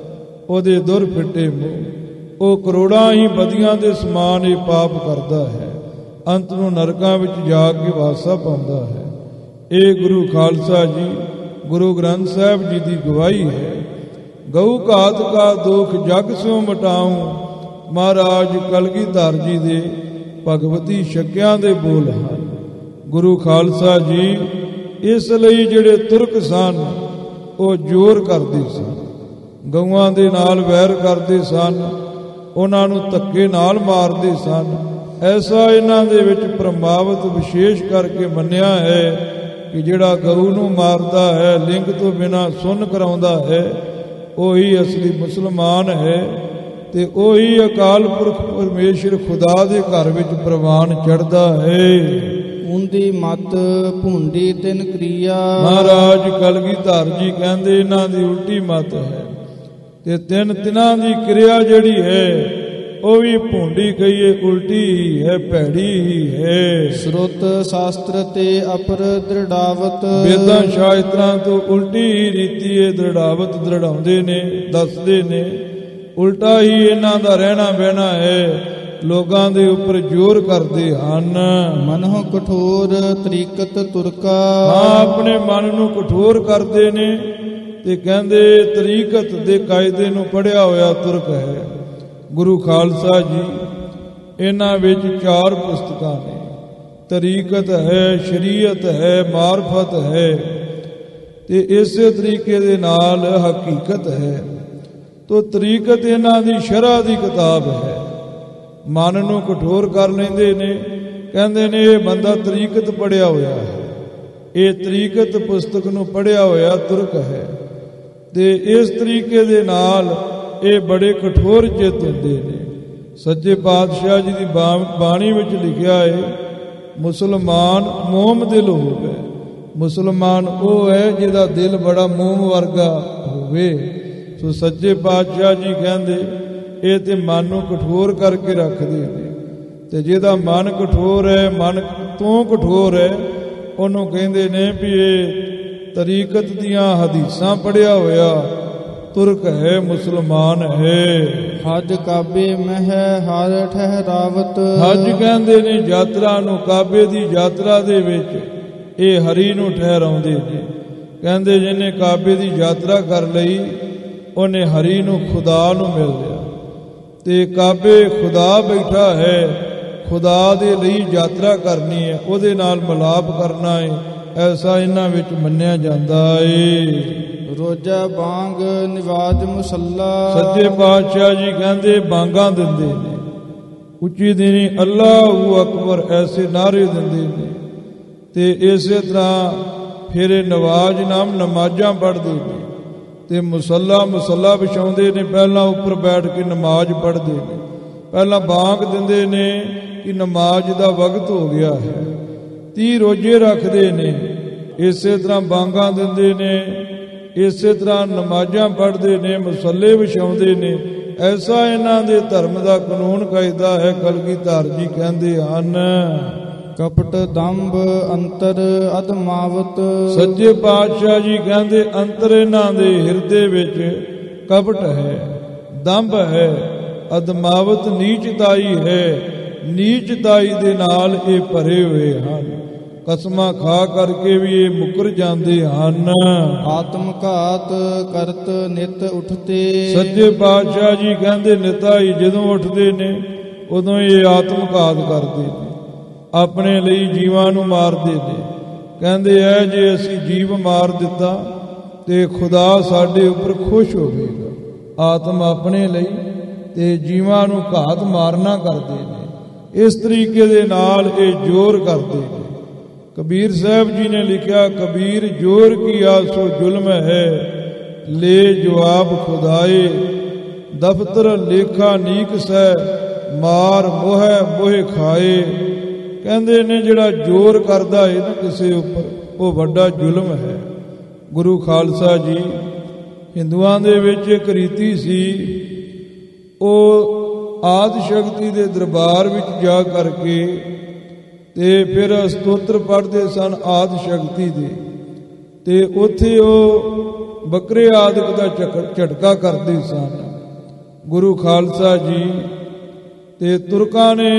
ਉਹਦੇ ਦੁਰ ਫਿੱਟੇ ਮੂੰਹ, ਉਹ ਕਰੋੜਾਂ ਹੀ ਬਦੀਆਂ ਦੇ ਸਮਾਨ ਇਹ ਪਾਪ ਕਰਦਾ ਹੈ, ਅੰਤ ਨੂੰ ਨਰਕਾਂ ਵਿੱਚ ਜਾ ਕੇ ਵਾਸਾ ਪਾਉਂਦਾ ਹੈ। ਇਹ ਗੁਰੂ ਖਾਲਸਾ ਜੀ ਗੁਰੂ ਗ੍ਰੰਥ ਸਾਹਿਬ ਜੀ ਦੀ ਗਵਾਹੀ ਹੈ। ਗਊ ਘਾਤ ਕਾ ਦੁਖ ਜਗ ਸਿਉ ਮਟਾਉ, ਮਹਾਰਾਜ ਕਲਗੀਧਰ ਜੀ ਦੇ ਭਗਵਤੀ ਸ਼ਕਿਆਂ ਦੇ ਬੋਲ ਹਨ। ਗੁਰੂ ਖਾਲਸਾ ਜੀ ਇਸ ਲਈ ਜਿਹੜੇ ਤੁਰਕ ਸਨ ਉਹ ਜ਼ੋਰ ਕਰਦੇ ਸਨ, ਗਊਆਂ ਦੇ ਨਾਲ ਵੈਰ ਕਰਦੇ ਸਨ, ਉਹਨਾਂ ਨੂੰ ਧੱਕੇ ਨਾਲ ਮਾਰਦੇ ਸਨ। ਐਸਾ ਇਹਨਾਂ ਦੇ ਵਿੱਚ ਪਰਮਾਵਤ ਵਿਸ਼ੇਸ਼ ਕਰਕੇ ਮੰਨਿਆ ਹੈ ਕਿ ਜਿਹੜਾ ਗਊ ਨੂੰ ਮਾਰਦਾ ਹੈ, ਲਿੰਗ ਤੋਂ ਬਿਨਾਂ ਸੁੰਨ ਕਰਾਉਂਦਾ ਹੈ, ਉਹੀ ਅਸਲੀ ਮੁਸਲਮਾਨ ਹੈ ਤੇ ਉਹੀ ਅਕਾਲ ਪੁਰਖ ਪਰਮੇਸ਼ਰ ਖੁਦਾ ਦੇ ਘਰ ਵਿੱਚ ਪ੍ਰਵਾਨ ਚੜ੍ਹਦਾ ਹੈ। ਉਹਦੀ ਮਤ ਭੁੰਡੀ ਤਿਨ ਕ੍ਰਿਆ, ਮਹਾਰਾਜ ਕਲਗੀਧਰ ਜੀ ਕਹਿੰਦੇ ਇਹਨਾਂ ਦੀ ਉਲਟੀ ਮਤ ਹੈ ਤੇ ਤਿੰਨਾਂ ਦੀ ਕਿਰਿਆ ਜਿਹੜੀ ਹੈ ਉਹ ਵੀ ਭੁੰਡੀ ਕਹੀਏ ਉਲਟੀ ਹੀ ਹੈ, ਭੈੜੀ ਹੀ ਹੈ। ਸ਼ਰੁਤ ਸ਼ਾਸਤਰ ਤੇ ਅਪਰ ਦ੍ਰਿੜਾਵਤ, ਵੇਦਾਂ ਸ਼ਾਸਤਰਾਂ ਤੋਂ ਉਲਟੀ ਹੀ ਰੀਤੀ ਇਹ ਦ੍ਰਿੜਾਵਤ ਦ੍ਰਿੜਾਉਂਦੇ ਨੇ, ਦੱਸਦੇ ਨੇ। ਉਲਟਾ ਹੀ ਇਹਨਾਂ ਦਾ ਰਹਿਣਾ ਬਹਿਣਾ ਹੈ, ਲੋਕਾਂ ਦੇ ਉੱਪਰ ਜ਼ੋਰ ਕਰਦੇ ਹਨ। ਮਨਹੁ ਕਠੋਰ ਤਰੀਕਤ ਤੁਰਕਾ, ਹਾਂ ਆਪਣੇ ਮਨ ਨੂੰ ਕਠੋਰ ਕਰਦੇ ਨੇ ਤੇ ਕਹਿੰਦੇ ਤਰੀਕਤ ਦੇ ਕਾਇਦੇ ਨੂੰ ਪੜਿਆ ਹੋਇਆ ਤੁਰਕ ਹੈ। ਗੁਰੂ ਖਾਲਸਾ ਜੀ ਇਹਨਾਂ ਵਿੱਚ 4 ਪੁਸਤਕਾਂ ਨੇ, ਤਰੀਕਤ ਹੈ, ਸ਼ਰੀਅਤ ਹੈ, ਮਾਰਫਤ ਹੈ ਤੇ ਇਸੇ ਤਰੀਕੇ ਦੇ ਨਾਲ ਹਕੀਕਤ ਹੈ। ਤੋ ਤਰੀਕਤ ਇਹਨਾਂ ਦੀ ਸ਼ਰਅ ਦੀ ਕਿਤਾਬ ਹੈ। ਮਨ ਨੂੰ ਕਠੋਰ ਕਰ ਲੈਂਦੇ ਨੇ, ਕਹਿੰਦੇ ਨੇ ਇਹ ਬੰਦਾ ਤਰੀਕਤ ਪੜਿਆ ਹੋਇਆ ਹੈ, ਇਹ ਤਰੀਕਤ ਪੁਸਤਕ ਨੂੰ ਪੜਿਆ ਹੋਇਆ ਤੁਰਕ ਹੈ ਤੇ ਇਸ ਤਰੀਕੇ ਦੇ ਨਾਲ ਇਹ ਬੜੇ ਕਠੋਰ ਚਿੱਤ ਹੁੰਦੇ ਨੇ। ਸੱਚੇ ਪਾਤਸ਼ਾਹ ਜੀ ਦੀ ਬਾਣੀ ਵਿੱਚ ਲਿਖਿਆ ਹੈ ਮੁਸਲਮਾਨ ਮੋਮ ਦਿਲ ਹੋਵੇ। ਮੁਸਲਮਾਨ ਉਹ ਹੈ ਜਿਹਦਾ ਦਿਲ ਬੜਾ ਮੋਮ ਵਰਗਾ ਹੋਵੇ। ਸੋ ਸੱਚੇ ਪਾਤਸ਼ਾਹ ਜੀ ਕਹਿੰਦੇ ਇਹ ਤੇ ਮਨ ਨੂੰ ਕਠੋਰ ਕਰਕੇ ਰੱਖਦੇ ਨੇ, ਤੇ ਜਿਹਦਾ ਮਨ ਕਠੋਰ ਹੈ, ਮਨ ਤੋਂ ਕਠੋਰ ਹੈ, ਉਹਨੂੰ ਕਹਿੰਦੇ ਨੇ ਵੀ ਇਹ ਤਰੀਕਤ ਦੀਆਂ ਹਦੀਸਾਂ ਪੜ੍ਹਿਆ ਹੋਇਆ ਤੁਰਕ ਹੈ, ਮੁਸਲਮਾਨ ਹੈ। ਹਜ ਕਾਬੇ ਮਹਿ ਹਰ ਠਹਿਰਾਵਤ। ਹਜ ਕਹਿੰਦੇ ਨੇ ਯਾਤਰਾ ਨੂੰ, ਕਾਬੇ ਦੀ ਯਾਤਰਾ ਦੇ ਵਿੱਚ ਇਹ ਹਰੀ ਨੂੰ ਠਹਿਰਾਉਂਦੇ ਨੇ। ਕਹਿੰਦੇ ਜਿਹਨੇ ਕਾਬੇ ਦੀ ਯਾਤਰਾ ਕਰ ਲਈ ਉਹਨੇ ਹਰੀ ਨੂੰ, ਖੁਦਾ ਨੂੰ ਮਿਲ ਲਿਆ। ਤੇ ਕਾਬੇ ਖੁਦਾ ਬੈਠਾ ਹੈ, ਖੁਦਾ ਦੇ ਲਈ ਯਾਤਰਾ ਕਰਨੀ ਹੈ, ਉਹਦੇ ਨਾਲ ਮਿਲਾਪ ਕਰਨਾ ਹੈ, ਐਸਾ ਇਹਨਾਂ ਵਿੱਚ ਮੰਨਿਆ ਜਾਂਦਾ ਏ। ਰੋਜਾ ਬਾਂਗ ਨਿਵਾਜ ਮੁਸੱਲਾ। ਸੱਚੇ ਪਾਤਸ਼ਾਹ ਜੀ ਕਹਿੰਦੇ ਬਾਂਗਾਂ ਦਿੰਦੇ ਨੇ, ਉੱਚੀ ਦੇਣੀ ਅੱਲਾਹੁ ਅਕਬਰ ਐਸੇ ਨਾਰੇ ਦਿੰਦੇ ਨੇ। ਤੇ ਇਸੇ ਤਰ੍ਹਾਂ ਫਿਰ ਨਵਾਜ਼ ਨਾਮ ਨਮਾਜ਼ਾਂ ਪੜ੍ਹਦੇ ਨੇ, ਤੇ ਮੁਸੱਲਾ ਵਿਛਾਉਂਦੇ ਨੇ। ਪਹਿਲਾਂ ਉੱਪਰ ਬੈਠ ਕੇ ਨਮਾਜ਼ ਪੜ੍ਹਦੇ ਨੇ, ਪਹਿਲਾਂ ਬਾਂਗ ਦਿੰਦੇ ਨੇ ਕਿ ਨਮਾਜ਼ ਦਾ ਵਕਤ ਹੋ ਗਿਆ ਹੈ। 30 ਰੋਜ਼ੇ ਰੱਖਦੇ ਨੇ, ਇਸੇ ਤਰ੍ਹਾਂ ਬਾਂਗਾਂ ਦਿੰਦੇ ਨੇ, ਇਸੇ ਤਰ੍ਹਾਂ ਨਮਾਜ਼ਾਂ ਪੜ੍ਹਦੇ ਨੇ, ਮੁਸੱਲੇ ਵਿਛਾਉਂਦੇ ਨੇ। ਐਸਾ ਇਹਨਾਂ ਦੇ ਧਰਮ ਦਾ ਕਾਨੂੰਨ ਕਾਇਦਾ ਹੈ। ਕਲਗੀਧਰ ਜੀ ਕਹਿੰਦੇ ਹਨ ਕਪਟ ਦੰਭ ਅੰਤਰ ਅਦਮਾਵਤ। ਸੱਚੇ ਪਾਤਸ਼ਾਹ ਜੀ ਕਹਿੰਦੇ ਅੰਤਰ ਇਹਨਾਂ ਦੇ ਹਿਰਦੇ ਵਿੱਚ ਕਪਟ ਹੈ, ਦੰਭ ਹੈ, ਅਦਮਾਵਤ ਨੀਚਤਾਈ ਹੈ। ਨੀਚਤਾਈ ਦੇ ਨਾਲ ਇਹ ਭਰੇ ਹੋਏ ਹਨ। ਕਸਮਾਂ ਖਾ ਕਰਕੇ ਵੀ ਇਹ ਮੁਕਰ ਜਾਂਦੇ ਹਨ। ਆਤਮ ਘਾਤ ਕਰਤ ਨਿਤ ਉਠਤੇ। ਸੱਚੇ ਪਾਤਸ਼ਾਹ ਜੀ ਕਹਿੰਦੇ ਨਿਤਾਈ ਜਦੋਂ ਉੱਠਦੇ ਨੇ ਉਦੋਂ ਇਹ ਆਤਮ ਘਾਤ ਕਰਦੇ ਨੇ, ਆਪਣੇ ਲਈ ਜੀਵਾਂ ਨੂੰ ਮਾਰਦੇ ਨੇ। ਕਹਿੰਦੇ ਐ ਜੇ ਅਸੀਂ ਜੀਵ ਮਾਰ ਦਿੱਤਾ ਤੇ ਖੁਦਾ ਸਾਡੇ ਉੱਪਰ ਖੁਸ਼ ਹੋਵੇਗਾ। ਆਤਮ ਆਪਣੇ ਲਈ ਤੇ ਜੀਵਾਂ ਨੂੰ ਘਾਤ ਮਾਰਨਾ ਕਰਦੇ ਨੇ। ਇਸ ਤਰੀਕੇ ਦੇ ਨਾਲ ਇਹ ਜ਼ੋਰ ਕਰਦੇ ਨੇ। ਕਬੀਰ ਸਾਹਿਬ ਜੀ ਨੇ ਲਿਖਿਆ ਕਬੀਰ ਜ਼ੋਰ ਕੀਆ ਸੋ ਜ਼ੁਲਮ ਹੈ, ਲੈ ਜਵਾਬ ਖੁਦਾਏ ਦਫ਼ਤਰ ਲੇਖਾ ਨੀਕ ਸੈ, ਮਾਰ ਮੋਹਿ ਮੋਹਿ ਖਾਏ। ਕਹਿੰਦੇ ਨੇ ਜਿਹੜਾ ਜ਼ੋਰ ਕਰਦਾ ਹੈ ਨਾ ਕਿਸੇ ਉੱਪਰ, ਉਹ ਵੱਡਾ ਜ਼ੁਲਮ ਹੈ। ਗੁਰੂ ਖਾਲਸਾ ਜੀ ਹਿੰਦੂਆਂ ਦੇ ਵਿੱਚ ਇੱਕ ਰੀਤੀ ਸੀ, ਉਹ ਆਦਿ ਸ਼ਕਤੀ ਦੇ ਦਰਬਾਰ ਵਿੱਚ ਜਾ ਕਰਕੇ ਤੇ ਫਿਰ ਸਤੋਤਰ ਪੜ੍ਹਦੇ ਸਨ ਆਦਿ ਸ਼ਕਤੀ ਦੇ, ਤੇ ਉੱਥੇ ਉਹ ਬੱਕਰੇ ਆਦਿਕ ਦਾ ਝਟਕਾ ਕਰਦੇ ਸਨ। ਗੁਰੂ ਖਾਲਸਾ ਜੀ ਤੇ ਤੁਰਕਾਂ ਨੇ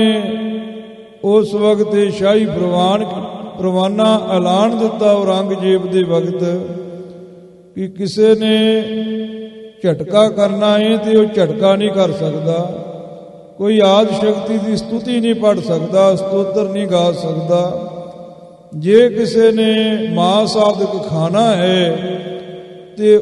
ਉਸ ਵਕਤ ਸ਼ਾਹੀ ਪ੍ਰਵਾਨਾ ਐਲਾਨ ਦਿੱਤਾ ਔਰੰਗਜ਼ੇਬ ਦੇ ਵਕਤ ਕਿ ਕਿਸੇ ਨੇ ਝਟਕਾ ਕਰਨਾ ਹੈ ਤੇ ਉਹ ਝਟਕਾ ਨਹੀਂ ਕਰ ਸਕਦਾ, ਕੋਈ ਆਦਿ ਸ਼ਕਤੀ ਦੀ ਸਤੁਤੀ ਨਹੀਂ ਪੜ੍ਹ ਸਕਦਾ, ਸਤੋਤਰ ਨਹੀਂ ਗਾ ਸਕਦਾ। ਜੇ ਕਿਸੇ ਨੇ ਮਾਸ ਆਦਿਕ ਖਾਣਾ ਹੈ ਤੇ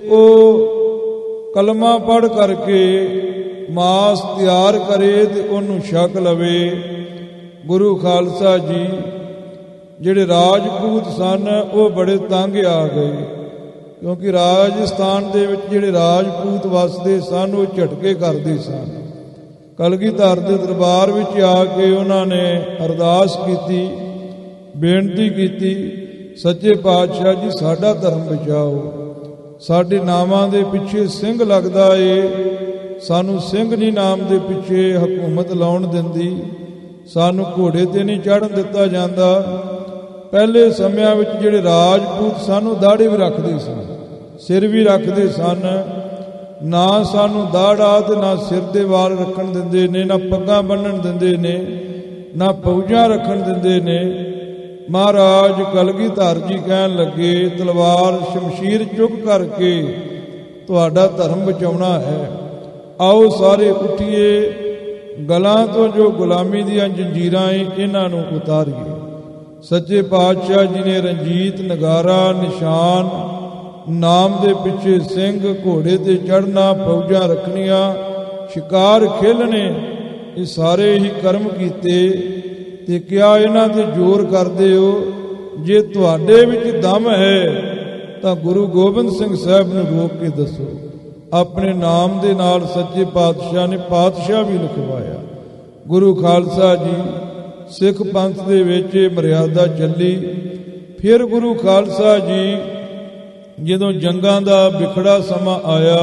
ਉਹ ਕਲਮਾ ਪੜ੍ਹ ਕਰਕੇ ਮਾਸ ਤਿਆਰ ਕਰੇ ਤੇ ਉਹਨੂੰ ਛਕ ਲਵੇ। ਗੁਰੂ ਖਾਲਸਾ ਜੀ ਜਿਹੜੇ ਰਾਜਪੂਤ ਸਨ ਉਹ ਬੜੇ ਤੰਗ ਆ ਗਏ, ਕਿਉਂਕਿ ਰਾਜਸਥਾਨ ਦੇ ਵਿੱਚ ਜਿਹੜੇ ਰਾਜਪੂਤ ਵਸਦੇ ਸਨ ਉਹ ਝਟਕੇ ਕਰਦੇ ਸਨ। ਕਲਗੀਧਰ ਦੇ ਦਰਬਾਰ ਵਿੱਚ ਆ ਕੇ ਉਹਨਾਂ ਨੇ ਅਰਦਾਸ ਕੀਤੀ, ਬੇਨਤੀ ਕੀਤੀ, ਸੱਚੇ ਪਾਤਸ਼ਾਹ ਜੀ ਸਾਡਾ ਧਰਮ ਬਚਾਓ। ਸਾਡੇ ਨਾਮਾਂ ਦੇ ਪਿੱਛੇ ਸਿੰਘ ਲੱਗਦਾ ਏ, ਸਾਨੂੰ ਸਿੰਘ ਨਹੀਂ ਨਾਮ ਦੇ ਪਿੱਛੇ ਹਕੂਮਤ ਲਾਉਣ ਦਿੰਦੀ, ਸਾਨੂੰ ਘੋੜੇ ਤੇ ਨਹੀਂ ਚੜ੍ਹਨ ਦਿੱਤਾ ਜਾਂਦਾ। ਪਹਿਲੇ ਸਮਿਆਂ ਵਿੱਚ ਜਿਹੜੇ ਰਾਜਪੂਤ ਸਨ ਉਹ ਦਾੜੀ ਵੀ ਰੱਖਦੇ ਸਨ, ਸਿਰ ਵੀ ਰੱਖਦੇ ਸਨ। ਨਾ ਸਾਨੂੰ ਦਾੜਾ ਤੇ ਨਾ ਸਿਰ ਦੇ ਵਾਲ ਰੱਖਣ ਦਿੰਦੇ ਨੇ, ਨਾ ਪੱਗਾਂ ਬੰਨਣ ਦਿੰਦੇ ਨੇ, ਨਾ ਪੌਜਾਂ ਰੱਖਣ ਦਿੰਦੇ ਨੇ। ਮਹਾਰਾਜ ਕਲਗੀਧਰ ਜੀ ਕਹਿਣ ਲੱਗੇ ਤਲਵਾਰ ਸ਼ਮਸ਼ੀਰ ਚੁੱਕ ਕਰਕੇ ਤੁਹਾਡਾ ਧਰਮ ਬਚਾਉਣਾ ਹੈ, ਆਓ ਸਾਰੇ ਉੱਠੀਏ, ਗਲਾਂ ਤੋਂ ਜੋ ਗੁਲਾਮੀ ਦੀਆਂ ਜੰਜੀਰਾਂ ਇਹਨਾਂ ਨੂੰ ਉਤਾਰੀਏ। ਸੱਚੇ ਪਾਤਸ਼ਾਹ ਜੀ ਨੇ ਰਣਜੀਤ, ਨਗਾਰਾ, ਨਿਸ਼ਾਨ, ਨਾਮ ਦੇ ਪਿੱਛੇ ਸਿੰਘ, ਘੋੜੇ ਤੇ ਚੜ੍ਹਨਾ, ਫੌਜਾਂ ਰੱਖਣੀਆਂ, ਸ਼ਿਕਾਰ ਖੇਲਣੇ, ਇਹ ਸਾਰੇ ਹੀ ਕਰਮ ਕੀਤੇ। ਤੇ ਕਿਹਾ ਇਹਨਾਂ ਤੇ ਜ਼ੋਰ ਕਰਦੇ ਹੋ, ਜੇ ਤੁਹਾਡੇ ਵਿੱਚ ਦਮ ਹੈ ਤਾਂ ਗੁਰੂ ਗੋਬਿੰਦ ਸਿੰਘ ਸਾਹਿਬ ਨੂੰ ਰੋਕ ਕੇ ਦੱਸੋ। ਆਪਣੇ ਨਾਮ ਦੇ ਨਾਲ ਸੱਚੇ ਪਾਤਸ਼ਾਹ ਨੇ ਪਾਤਸ਼ਾਹ ਵੀ ਲਿਖਵਾਇਆ। ਗੁਰੂ ਖਾਲਸਾ ਜੀ ਸਿੱਖ ਪੰਥ ਦੇ ਵਿੱਚ ਇਹ ਮਰਿਆਦਾ ਚੱਲੀ। ਫਿਰ ਗੁਰੂ ਖਾਲਸਾ ਜੀ ਜਦੋਂ ਜੰਗਾਂ ਦਾ ਵਿਖੜਾ ਸਮਾਂ ਆਇਆ,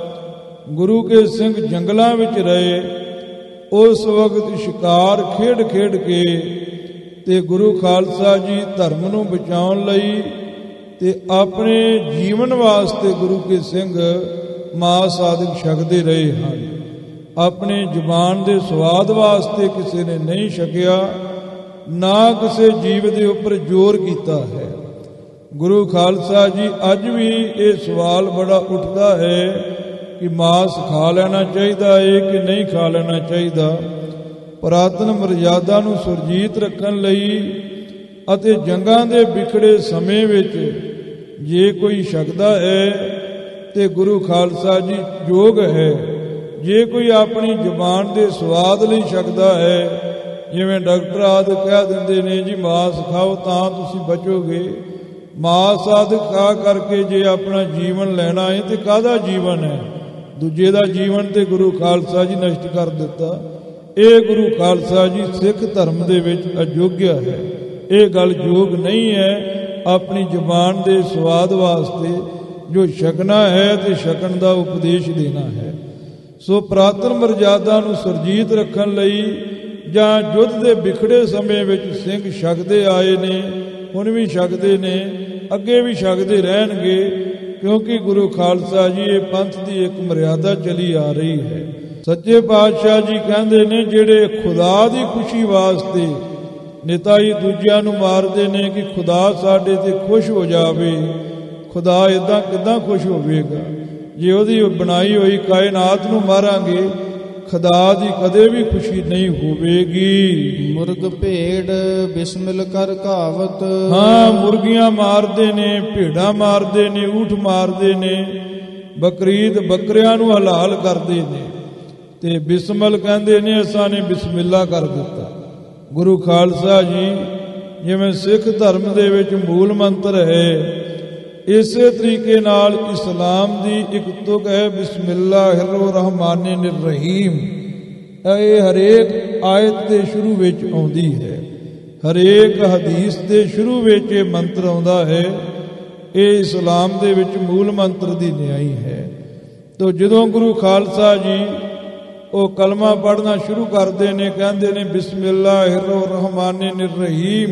ਗੁਰੂ ਕੇ ਸਿੰਘ ਜੰਗਲਾਂ ਵਿੱਚ ਰਹੇ। ਉਸ ਵਕਤ ਸ਼ਿਕਾਰ ਖੇਡ ਖੇਡ ਕੇ ਤੇ ਗੁਰੂ ਖਾਲਸਾ ਜੀ ਧਰਮ ਨੂੰ ਬਚਾਉਣ ਲਈ ਤੇ ਆਪਣੇ ਜੀਵਨ ਵਾਸਤੇ ਗੁਰੂ ਕੇ ਸਿੰਘ ਮਾਸ ਆਦਿਕ ਛਕਦੇ ਰਹੇ ਹਨ। ਆਪਣੇ ਜ਼ੁਬਾਨ ਦੇ ਸਵਾਦ ਵਾਸਤੇ ਕਿਸੇ ਨੇ ਨਹੀਂ ਛਕਿਆ, ਨਾ ਕਿਸੇ ਜੀਵ ਦੇ ਉੱਪਰ ਜ਼ੋਰ ਕੀਤਾ ਹੈ। ਗੁਰੂ ਖਾਲਸਾ ਜੀ ਅੱਜ ਵੀ ਇਹ ਸਵਾਲ ਬੜਾ ਉੱਠਦਾ ਹੈ ਕਿ ਮਾਸ ਖਾ ਲੈਣਾ ਚਾਹੀਦਾ ਹੈ ਕਿ ਨਹੀਂ ਖਾ ਲੈਣਾ ਚਾਹੀਦਾ। ਪੁਰਾਤਨ ਮਰਿਆਦਾ ਨੂੰ ਸੁਰਜੀਤ ਰੱਖਣ ਲਈ ਅਤੇ ਜੰਗਾਂ ਦੇ ਵਿਖੜੇ ਸਮੇਂ ਵਿੱਚ ਜੇ ਕੋਈ ਛਕਦਾ ਹੈ ਤੇ ਗੁਰੂ ਖਾਲਸਾ ਜੀ ਯੋਗ ਹੈ। ਜੇ ਕੋਈ ਆਪਣੀ ਜ਼ੁਬਾਨ ਦੇ ਸਵਾਦ ਲਈ ਛਕਦਾ ਹੈ, ਜਿਵੇਂ ਡਾਕਟਰ ਆਦਿ ਕਹਿ ਦਿੰਦੇ ਨੇ ਜੀ ਮਾਸ ਖਾਓ ਤਾਂ ਤੁਸੀਂ ਬਚੋਗੇ, ਮਾਸ ਆਦਿ ਖਾ ਕਰਕੇ ਜੇ ਆਪਣਾ ਜੀਵਨ ਲੈਣਾ ਹੈ ਤੇ ਕਾਹਦਾ ਜੀਵਨ ਹੈ? ਦੂਜੇ ਦਾ ਜੀਵਨ ਤੇ ਗੁਰੂ ਖਾਲਸਾ ਜੀ ਨਸ਼ਟ ਕਰ ਦਿੱਤਾ। ਇਹ ਗੁਰੂ ਖਾਲਸਾ ਜੀ ਸਿੱਖ ਧਰਮ ਦੇ ਵਿੱਚ ਅਯੋਗਿਆ ਹੈ। ਇਹ ਗੱਲ ਯੋਗ ਨਹੀਂ ਹੈ। ਆਪਣੀ ਜ਼ੁਬਾਨ ਦੇ ਸਵਾਦ ਵਾਸਤੇ ਜੋ ਛਕਣਾ ਹੈ ਤੇ ਛਕਣ ਦਾ ਉਪਦੇਸ਼ ਦੇਣਾ ਹੈ। ਸੋ ਪੁਰਾਤਨ ਮਰਿਆਦਾ ਨੂੰ ਸੁਰਜੀਤ ਰੱਖਣ ਲਈ ਜਾਂ ਯੁੱਧ ਦੇ ਵਿਖੜੇ ਸਮੇਂ ਵਿੱਚ ਸਿੰਘ ਛਕਦੇ ਆਏ ਨੇ, ਹੁਣ ਵੀ ਛਕਦੇ ਨੇ, ਅੱਗੇ ਵੀ ਛਕਦੇ ਰਹਿਣਗੇ, ਕਿਉਂਕਿ ਗੁਰੂ ਖਾਲਸਾ ਜੀ ਇਹ ਪੰਥ ਦੀ ਇੱਕ ਮਰਿਆਦਾ ਚਲੀ ਆ ਰਹੀ ਹੈ। ਸੱਚੇ ਪਾਤਸ਼ਾਹ ਜੀ ਕਹਿੰਦੇ ਨੇ ਜਿਹੜੇ ਖੁਦਾ ਦੀ ਖੁਸ਼ੀ ਵਾਸਤੇ ਨਿਤਾਈ ਦੂਜਿਆਂ ਨੂੰ ਮਾਰਦੇ ਨੇ ਕਿ ਖੁਦਾ ਸਾਡੇ ਤੇ ਖੁਸ਼ ਹੋ ਜਾਵੇ। ਖੁਦਾ ਇਦਾਂ ਕਿੱਦਾਂ ਖੁਸ਼ ਹੋਵੇਗਾ? ਜੇ ਉਹਦੀ ਬਣਾਈ ਹੋਈ ਕਾਇਨਾਤ ਨੂੰ ਮਾਰਾਂਗੇ, ਖੁਦਾ ਦੀ ਕਦੇ ਵੀ ਖੁਸ਼ੀ ਨਹੀਂ ਹੋਵੇਗੀ। ਮੁਰਗ ਭੇਡ ਬਿਸਮਿਲ ਕਰ ਕਹਾਵਤ। ਹਾਂ, ਮੁਰਗੀਆਂ ਮਾਰਦੇ ਨੇ, ਭੇਡਾਂ ਮਾਰਦੇ ਨੇ, ਊਠ ਮਾਰਦੇ ਨੇ, ਬਕਰੀਦ ਬੱਕਰਿਆਂ ਨੂੰ ਹਲਾਲ ਕਰਦੇ ਨੇ ਤੇ ਬਿਸਮਿਲ ਕਹਿੰਦੇ ਨੇ ਅਸਾਂ ਨੇ ਬਿਸਮਿਲ੍ਲਾ ਕਰ ਦਿੱਤਾ। ਗੁਰੂ ਖਾਲਸਾ ਜੀ ਜਿਵੇਂ ਸਿੱਖ ਧਰਮ ਦੇ ਵਿੱਚ ਮੂਲ ਮੰਤਰ ਹੈ, ਇਸੇ ਤਰੀਕੇ ਨਾਲ ਇਸਲਾਮ ਦੀ ਇੱਕ ਤੁਕ ਹੈ ਬਿਸਮਿਲ੍ਲਾਹਿਰਰਹਿਮਾਨਿਰਰਹੀਮ। ਇਹ ਹਰੇਕ ਆਇਤ ਦੇ ਸ਼ੁਰੂ ਵਿੱਚ ਆਉਂਦੀ ਹੈ, ਹਰੇਕ ਹਦੀਸ ਦੇ ਸ਼ੁਰੂ ਵਿੱਚ ਇਹ ਮੰਤਰ ਆਉਂਦਾ ਹੈ। ਇਹ ਇਸਲਾਮ ਦੇ ਵਿੱਚ ਮੂਲ ਮੰਤਰ ਦੀ ਨਿਆਈ ਹੈ। ਤੋ ਜਦੋਂ ਗੁਰੂ ਖਾਲਸਾ ਜੀ ਉਹ ਕਲਮਾ ਪੜ੍ਹਨਾ ਸ਼ੁਰੂ ਕਰਦੇ ਨੇ, ਕਹਿੰਦੇ ਨੇ बिस्मिल्लाहिर्रहमानिर्रहीम,